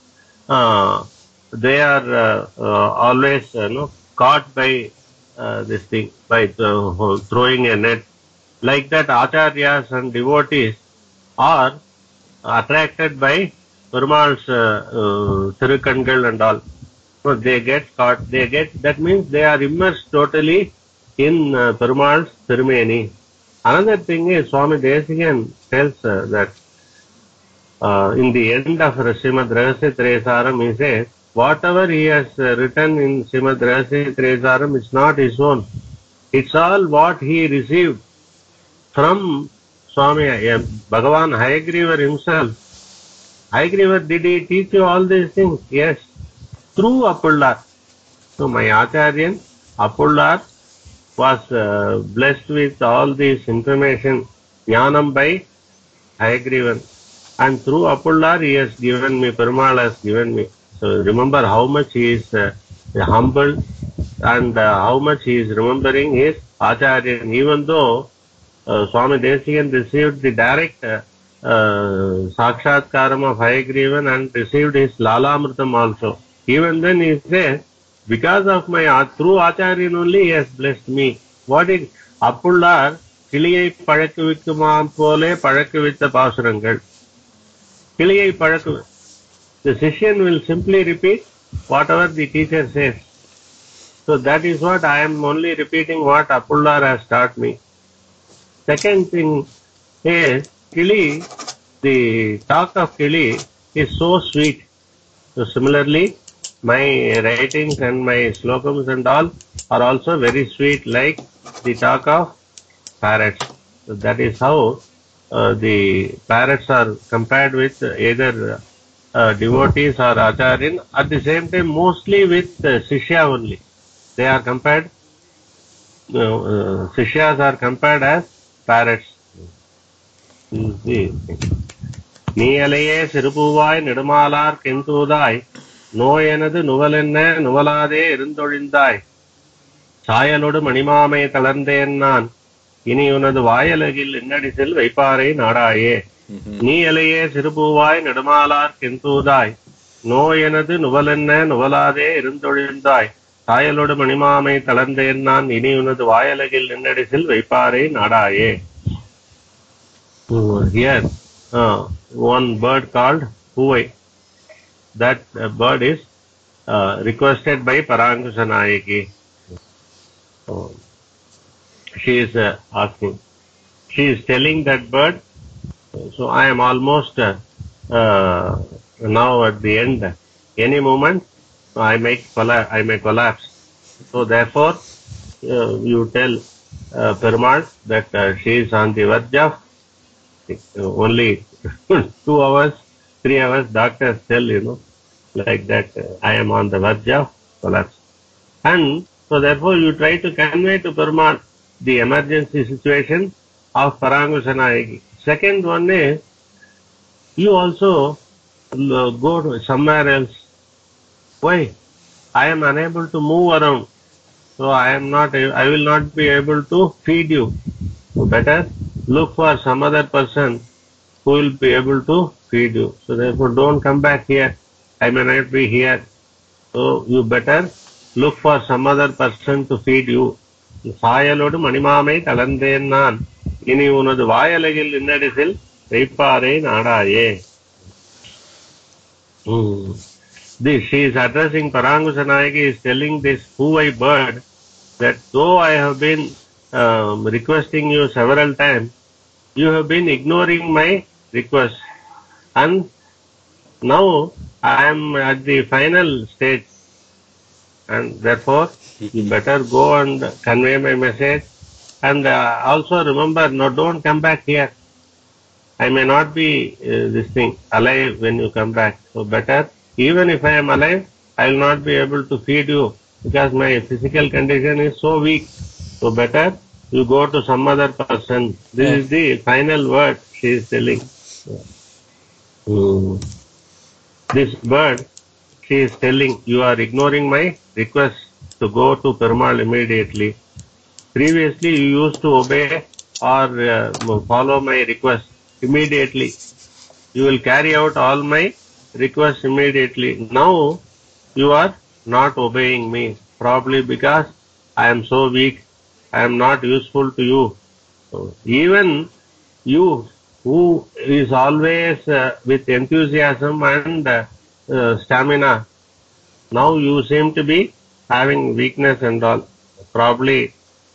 they are always caught by this thing, by throwing a net. Like that, acharyas and devotees are attracted by Perumal's Thirukangal and all. So they get caught, that means they are immersed totally in Perumal's Thirumeni. Another thing is, Swami Desikan tells that in the end of Srimad Rahasya Tresaram, he says, whatever he has written in Srimad Rahasya Tresaram is not his own. It's all what he received from Swami Bhagavan Hayagriva himself. Hayagriva, did he teach you all these things? Yes, through Appullar. So my Acharyan, Appullar, was blessed with all this information, Jnanam by Hayagrivan. And through Appullar he has given me, Perumal has given me. So remember how much he is humble and how much he is remembering his Acharyan. Even though Swami Desikan received the direct Sakshatkaram of Hayagrivan and received his Lalamritam also. Even then he says, because of my through Acharyan only he has blessed me. What is Appullar? Kiliyai Pazhakku Vikkumaam Pole Pazhakku Vitta Pasurangal. Kiliyai Pazhakku. The Sishyan will simply repeat whatever the teacher says. So that is what I am only repeating what Appullar has taught me. Second thing is, Kili, the talk of Kili is so sweet. So similarly, my writings and my slokams and all are also very sweet, like the talk of parrots. So that is how the parrots are compared with either devotees or acharyan. At the same time, mostly with Shishya only. They are compared, Shishyas are compared as parrots. நீயலையே சிறுபூவாய் நெடுமாலார் கெந்தூதாய் நோயனது நுவலென்ன நுவலாதே இருந்தொழிந்தாய் சாயலோடு மணிமாமை தளர்ந்தேன் நான் இனி உனது வாயலகில் இன்னடிசில் வைப்பாரை நாடாயே. நீயலையே சிறுபூவாய் நெடுமாலார் கெந்தூதாய் நோயனது நுவலென்ன நுவலாதே இருந்தொழிந்தாய் சாயலோடு மணிமாமை தளர்ந்தேன் நான் இனி உனது வாயலகில் இன்னடிசில் வைப்பாரை நாடாயே. Here, one bird called Huvai. That bird is requested by Parankusa Nayaki. She is asking. She is telling that bird, so I am almost now at the end. Any moment I may collapse. So therefore, you tell Perumal that she is on the verge of only 2 hours, 3 hours, doctors tell, like that, I am on the verge of collapse. And so therefore you try to convey to Perumal the emergency situation of Parankusa Nayaki. Second one is, you also go to somewhere else. Why? I am unable to move around. So I will not be able to feed you. So better look for some other person who will be able to feed you. So therefore don't come back here. I may not be here. So you better look for some other person to feed you. சாயலோடு மணிமாமை தளர்ந்தேன் நான் இனி உனது வாயலகில் இன்னடிசில் வைப்பாரை நாடாயே. She is addressing Parankusa Nayaki, is telling this Huvai bird that though I have been requesting you several times, you have been ignoring my request, and now I am at the final stage, and therefore you better go and convey my message, and also remember, no, don't come back here. I may not be alive when you come back. So better, even if I am alive, I will not be able to feed you because my physical condition is so weak. So better you go to some other person. This is the final word she is telling. This word she is telling, you are ignoring my request to go to Perumal immediately. Previously you used to obey or follow my request immediately. You will carry out all my requests immediately. Now you are not obeying me, probably because I am so weak, I am not useful to you. So even you, who is always with enthusiasm and stamina, now you seem to be having weakness and all, probably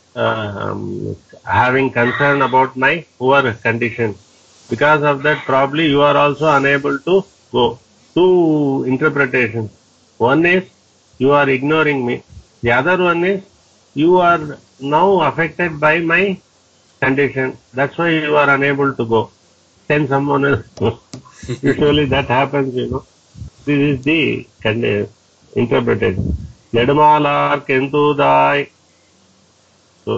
having concern about my poor condition. Because of that, probably you are also unable to go. Two interpretations. One is you are ignoring me. The other one is you are now affected by my condition. That's why you are unable to go. Send someone else. Usually that happens, you know. This is the interpretation. Nedumala Kentudai. So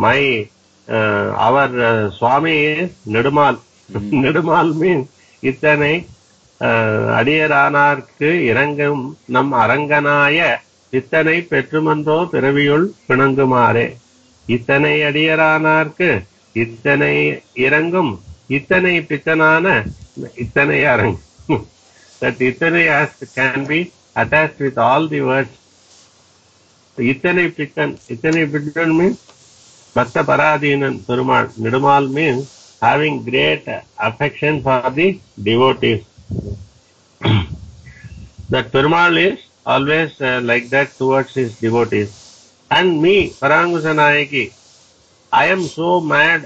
our Swami is Nedumal. Nedumal means Ithanai Adiyaranarku Irangam Nam Aranganaya Ithanai Petrumando Piraviyul Pinangumare Ithanai Adiyaranarku Ithanai Irangum Ithanai Pitanana Ithanai Arang. That Ithanai can be attached with all the words. Ithanai Pitan means Bhakta Paradhinan Perumal. Nedumal means having great affection for the devotees. That Perumal is always like that towards his devotees. And me, Parangusa Nayaki, I am so mad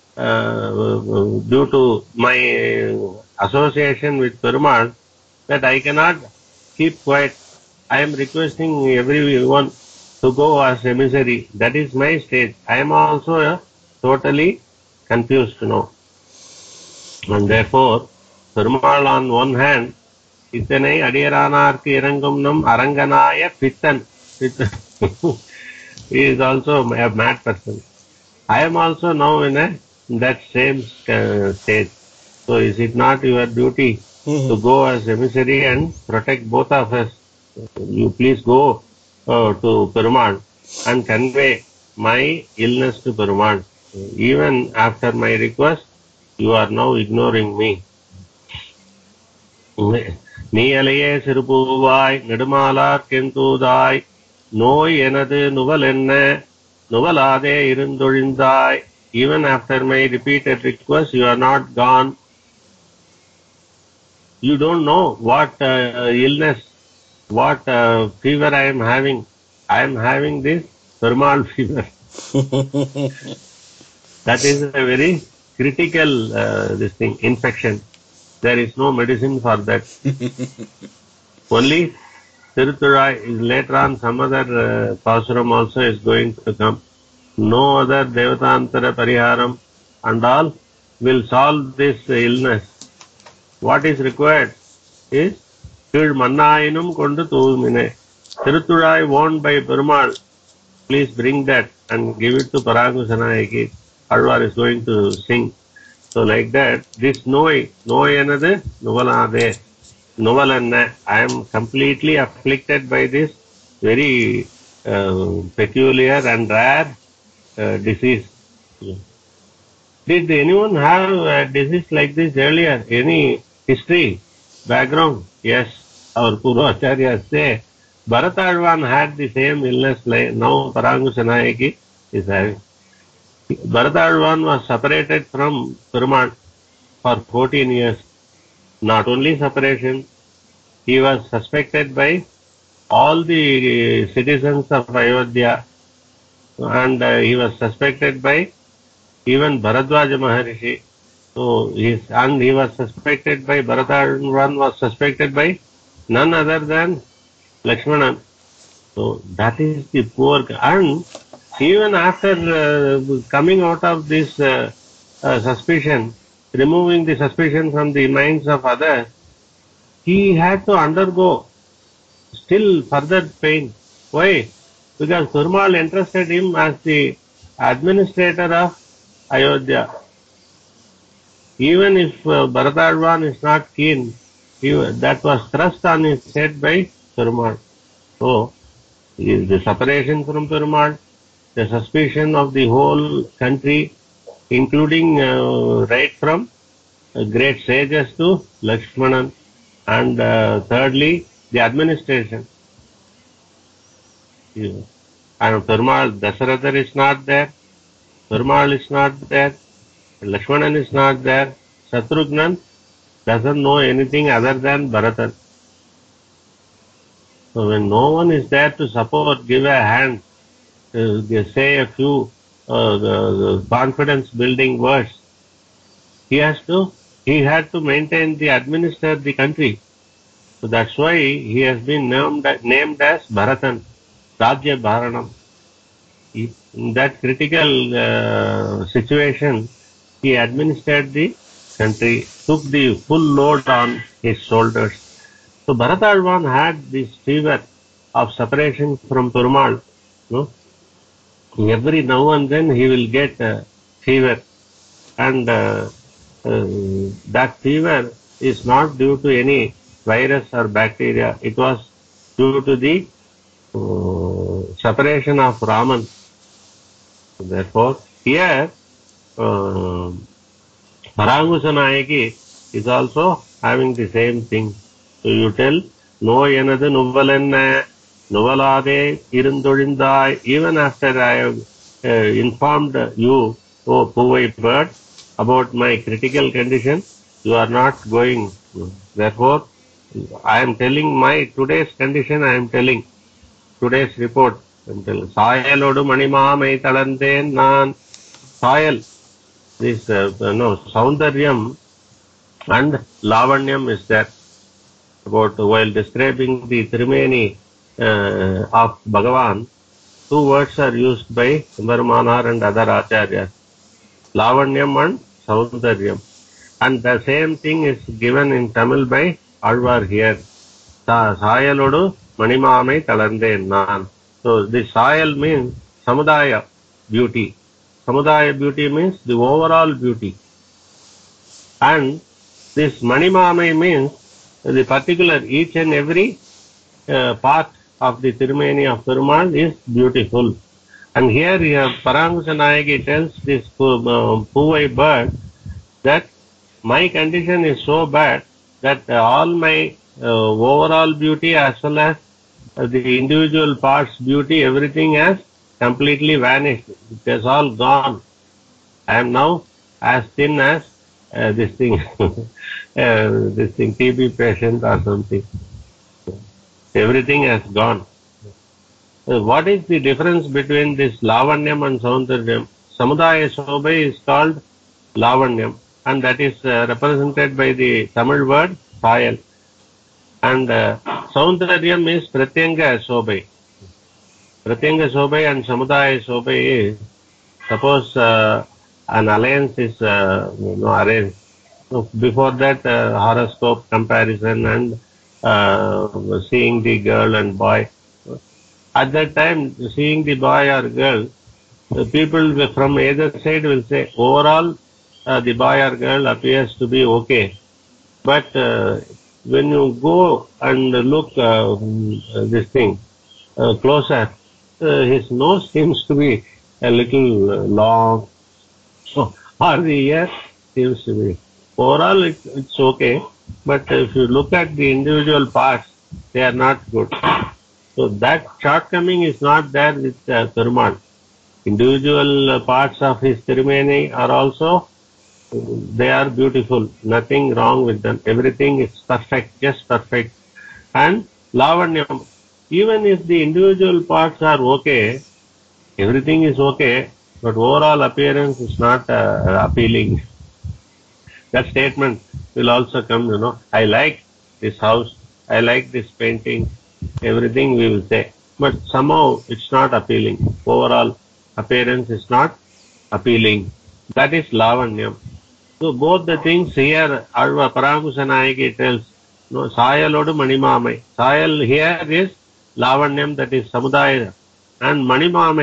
due to my association with Perumal that I cannot keep quiet. I am requesting everyone to go as emissary. That is my state. I am also totally confused now. And therefore, Perumal on one hand, Ithanai Adiyaranarku Irangumnam Aranganaya Pittan. He is also a mad person. I am also now in that same state. So is it not your duty to go as emissary and protect both of us? You please go to Perumal and convey my illness to Perumal. Even after my request, you are now ignoring me. Niyalaye Sirupuvai, Nedumala Kentudai, Noi Enadu Nuvalenne, Nuvalade Irundurindai. Even after my repeated request, you are not gone. You don't know what illness, what fever I am having. I am having this Perumal fever. That is a very critical this thing, infection. There is no medicine for that. Only Tiruthurai is later on, some other Pasuram also is going to come. No other Devatantara Pariharam and all will solve this illness. What is required is Kil Mannayinum Kondu Tuvumine. Tiruthurai won by Perumal. Please bring that and give it to Parangusa Nayaki. Alvar is going to sing. So like that, this Noi another Nuvalade, Nuvalanna. I am completely afflicted by this very peculiar and rare disease. Did anyone have a disease like this earlier? Any history, background? Yes, our Purvacharyas say Bharatadvan had the same illness like now Parangusa Nayaki is having. Bharatadvan was separated from Perumal for 14 years. Not only separation, he was suspected by all the citizens of Ayodhya, and he was suspected by even Bharadwaja Maharishi. So he was suspected by Bharatadvan was suspected by none other than Lakshmana. So that is the poor, and even after coming out of this suspicion, removing the suspicion from the minds of others, he had to undergo still further pain. Why? Because Perumal entrusted him as the administrator of Ayodhya. Even if Bharatadvan is not keen, that was thrust on his head by Perumal. So, the separation from Perumal, the suspicion of the whole country, including right from great sages to Lakshmanan, and thirdly, the administration. And Perumal, Dasaratha is not there, Perumal is not there, Lakshmanan is not there, Shatrugnan doesn't know anything other than Bharatan. So when no one is there to support, give a hand, say a few confidence building words, he had to maintain administer the country. So that's why he has been named as Bharatan, Rajya Bharanam. In that critical situation, he administered the country, took the full load on his shoulders. So Bharatadvan had this fever of separation from Perumal. No? Every now and then he will get fever, and that fever is not due to any virus or bacteria. It was due to the separation of Raman. Therefore, here Parangusa Nayaki is also having the same thing. So you tell, no enadu nuvalenna, nuvalade irundolindai, even after I have informed you, O Puvai bird, about my critical condition, you are not going. Therefore, I am telling my today's condition, I am telling today's report. I am telling, Sayalodu manimamai talanden nan, Sayal, this Saundaryam and Lavanyam is there. About while describing the Trimeni of Bhagavan, two words are used by Varmanar and other acharyas, Lavanyam and Saundaryam. And the same thing is given in Tamil by Alvar here. Sayalodu manimamai talande nan. So the Sayal means Samudaya beauty. Samudaya beauty means the overall beauty. And this manimamai means the particular, each and every part of the Tirumeni of Perumal is beautiful. And here Parangusa Nayaki tells this Puvai bird that my condition is so bad that all my overall beauty as well as the individual parts beauty, everything has completely vanished. It has all gone. I am now as thin as this thing, TB patient or something. Everything has gone. What is the difference between this Lavanyam and Saundaryam? Samudaya Shobhai is called Lavanyam, and that is represented by the Tamil word Sayal. And Saundaryam is Pratyanga Shobhai. Pratyanga Shobhai and Samudaya Shobhai is, suppose an alliance is arranged. So before that, horoscope comparison and seeing the girl and boy. At that time, seeing the boy or girl, people from either side will say, overall, the boy or girl appears to be okay. But when you go and look this thing closer, his nose seems to be a little long, or the ear seems to be. Overall, it's okay, but if you look at the individual parts, they are not good. So that shortcoming is not there with Perumal. Individual parts of his Tirumeni are also, they are beautiful, nothing wrong with them. Everything is perfect, just perfect. And Lavanyam, even if the individual parts are okay, everything is okay, but overall appearance is not appealing. That statement will also come, I like this house, I like this painting, everything we will say. But somehow it's not appealing. Overall appearance is not appealing. That is Lavanyam. So both the things here, Alva Parangusa Nayaki tells, Sayalodu Manimamai. Sayal here is Lavanyam, that is Samudaya. And Manimamai,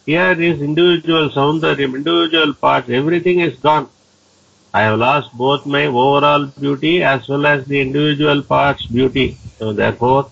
Here is individual soundaryam, individual parts, everything is gone. I have lost both my overall beauty as well as the individual parts beauty. So therefore,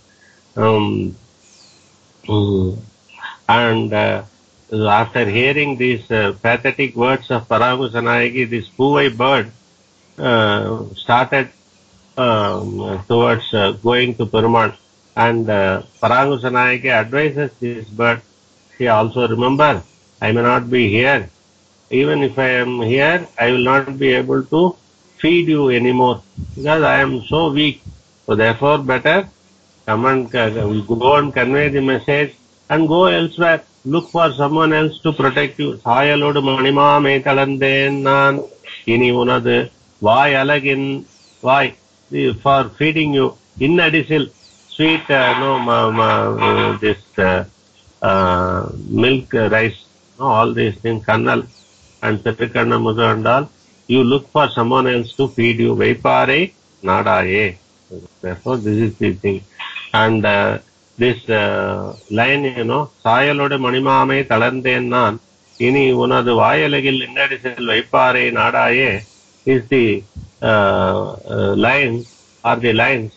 and after hearing these pathetic words of Paramusanayaki, this Puvai bird started towards going to Perumal. And Parangusanayaki advises this bird, she also remember, I may not be here. Even if I am here, I will not be able to feed you anymore because I am so weak. So therefore better come and go and convey the message and go elsewhere. Look for someone else to protect you. Sayalodu manima metalandhen nan ini unadu vai alagin vai for feeding you in addition sweet this milk rice, all these things, kannal and Tirukkannamudu and all. You look for someone else to feed you. Vaipare nadaye. Therefore, this is the thing. And this line, Sayalodu manimame talandhen nan ini unadu vayalagil innadisel vaipare nadaye is the line or the lines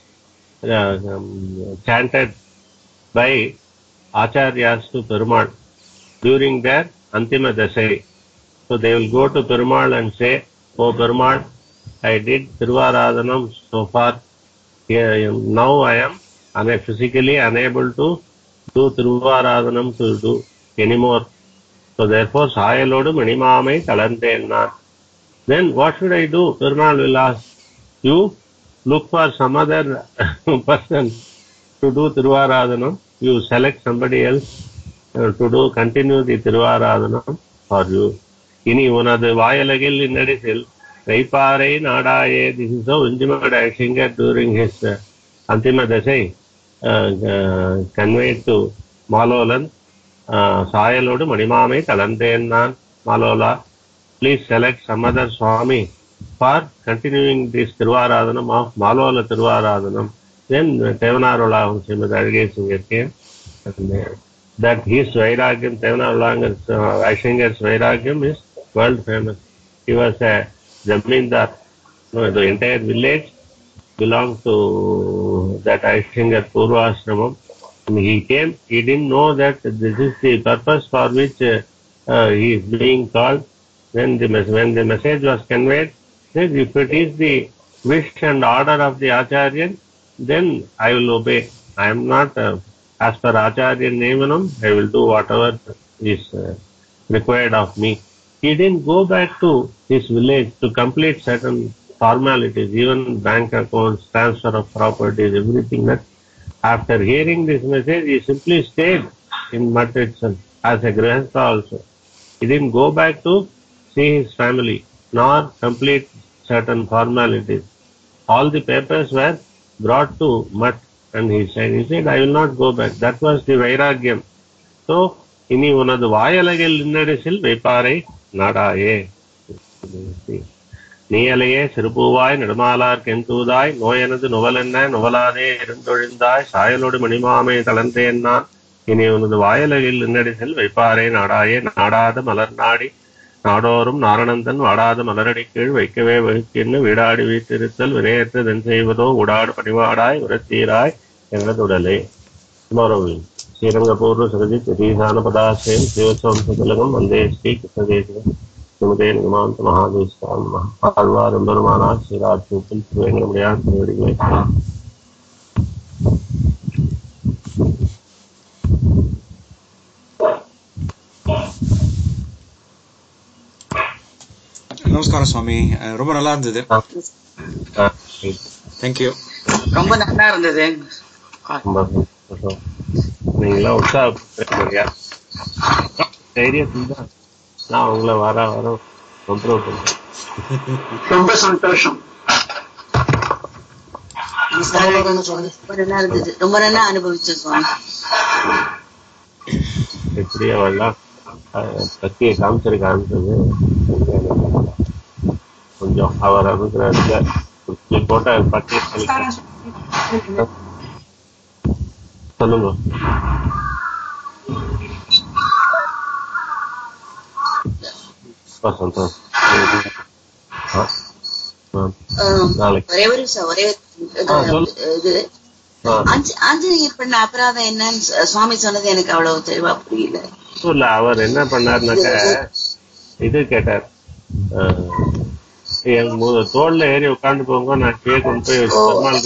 chanted by Acharyas to Perumal during their Antima Dasai. So they will go to Perumal and say, "Oh Perumal, I did Tiruvaradhanam so far. Here, now I am physically unable to do Tiruvaradhanam to do anymore. So therefore, Sayalodu manimame talantenna." Then what should I do? Perumal will ask. You look for some other person to do Tiruvaradhanam. You select somebody else to continue the Tiruvaradhanam for you. Ini unadu vayalagil innadisil vaipare nadaye. This is how Injimad Aishinger during his Antima Dasai conveyed to Malolan, Sayalodu manimame talantennan Malola. Please select some other Swami for continuing this Tiruvaradhanam of Malola Tiruvaradhanam. Then Tevanarula Srimad Singer came. And, that his Vairagyam, Tevanarula Aishinger's Vairagyam is world famous. He was a Zamindar. The entire village belonged to that Aishinger Purvashramam. He came, he didn't know that this is the purpose for which he is being called. When the message was conveyed, said, if it is the wish and order of the Acharyan, then I will obey. I am not, as per Acharya Nemanam, I will do whatever is required of me. He didn't go back to his village to complete certain formalities, even bank accounts, transfer of properties, everything. That after hearing this message, he simply stayed in Math itself as a Grihastha also. He didn't go back to see his family, nor complete certain formalities. All the papers were brought to Math, and he said, I will not go back. That was the Vairagyam. So, ini unadu vayalagil innadisil vaipare nadaye. Niyalaye sirupuvai nidamalar kentudai noyanadu novalenna novalade irundolindai sayalodu manimame talantenna ini unadu vayalagil innadisil vaipare nadaye nadada malarnadi நாடோறும் நாரணந்தன் வாடாத மலரடிக்கீழ் வைக்கவே வகுக்கின்னு வீடாடி வீட்டிருத்தல் வினையற்றதன் செய்வதோ உடாடு பணிவாடாய் உரத்தீராய் எனதுடலே. Tomorrow we Srirangapurva Sarajit Vidhana Padasem Sivaswamsatilagam Vande Sri Krishnadesam Srimate Nigamanta Mahadesham Alvar Embarmana Sri Rajpupil Srivengamriyan Srivedikle. நமஸ்காரம் சுவாமி, ரொம்ப நல்லா இருந்தது. Thank you. ரொம்ப நல்லா இருந்தது. நீங்களா உற்சாகப்படுத்துறீங்க. தைரியம் தான் நான் உங்களை வர தொந்தரவு பண்றேன். ரொம்ப சந்தோஷம். ரொம்ப நல்லா அனுபவிச்சேன் சுவாமி. எப்படி அவெல்லாம் பத்தியை காமிச்சிருக்கான்றது கொஞ்சம் அவர் அனுகிரகத்துல போட்ட பட்டியல் சொல்லுங்க. சந்தோஷம். ஒரே ஒரு இது ஆஞ்சநேயர் பண்ண அபராதம் என்னன்னு சுவாமி சொன்னது எனக்கு அவ்வளவு தெளிவா புரியல. இல்ல அவர் என்ன பண்ணாருனாக்க இது கேட்டார், தோல்ல ஏறி உட்காந்து போங்க, நான் கீழே கொண்டு போய் பெருமாள்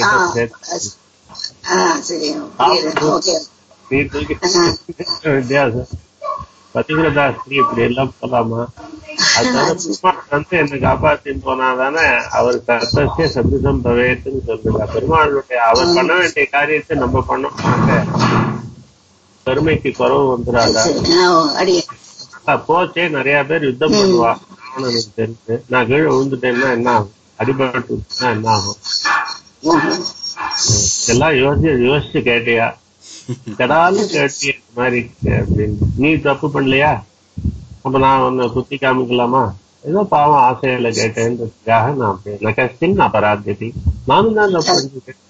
கிட்ட வித்தியாசம் பதிவிரதா ஸ்திரீ இப்படி எல்லாம் போலாமா? அதனால பெருமாள் வந்து என்னை காப்பாத்தின்னு போனாதானே அவர் கர்த்தசிய சப்தம் பவேத்துன்னு சொல்லுங்க. பெருமாளுடைய அவர் பண்ண வேண்டிய காரியத்தை நம்ம பண்ணோம்னாக்க பெருமைக்கு குறவு வந்துடாதா? போச்சே நிறைய பேர் யுத்தம் பண்ணுவா, எனக்கு தெரிஞ்சு. நான் கீழே விழுந்துட்டேன்னா என்ன ஆகும், அடிபட்டுனா என்ன ஆகும்? எல்லாம் யோசிச்சு கேட்டியா? கடாலும் கேட்டிய மாதிரி அப்படின்னு. நீ தப்பு பண்ணலையா? அப்ப நான் ஒன்னு குத்தி காமிக்கலாமா? ஏதோ பாவம் ஆசையில கேட்டேன்றதுக்காக நான் நகஸ்தின் அபராத்தி, நானும் தான் தப்பு பண்ணிட்டேன்.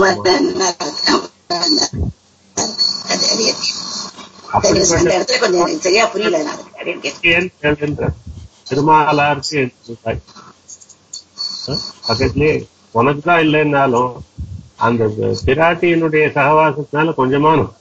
திருமாலாருக்கு பக்கத்திலேயே உனக்குதான் இல்லைன்னாலும் அந்த பிராட்டியினுடைய சகவாசத்தினால கொஞ்சமானும்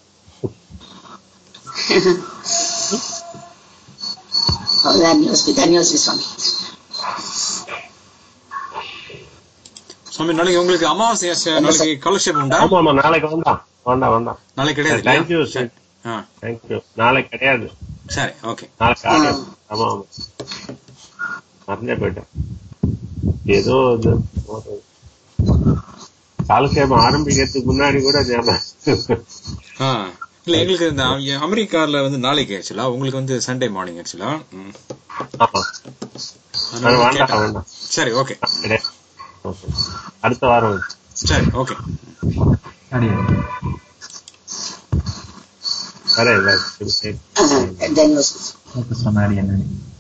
சுவாமி. நாளைக்கு உங்களுக்கு அமாவாசை, நாளைக்கு காலக்ஷேபம் உண்டா? ஆமா, நாளைக்கு வேண்டாம் நாளைக்கு கிடையாது. Thank you thank you. நாளைக்கு கிடையாது. சரி, ஓகே. நாளைக்கு ஆமா மறந்தே போயிட்டேன். ஏதோ காலக்ஷேபம் ஆரம்பிக்கிறதுக்கு முன்னாடி கூட ஞாபகம். இல்ல, எங்களுக்கு இந்த அமெரிக்கால வந்து நாளைக்கு ஆக்சுவலா, உங்களுக்கு வந்து சண்டே மார்னிங் ஆக்சுவலா. வேண்டாம். சரி, ஓகே. அடுத்த வாரம். சரி, ஓகே. Ada ya,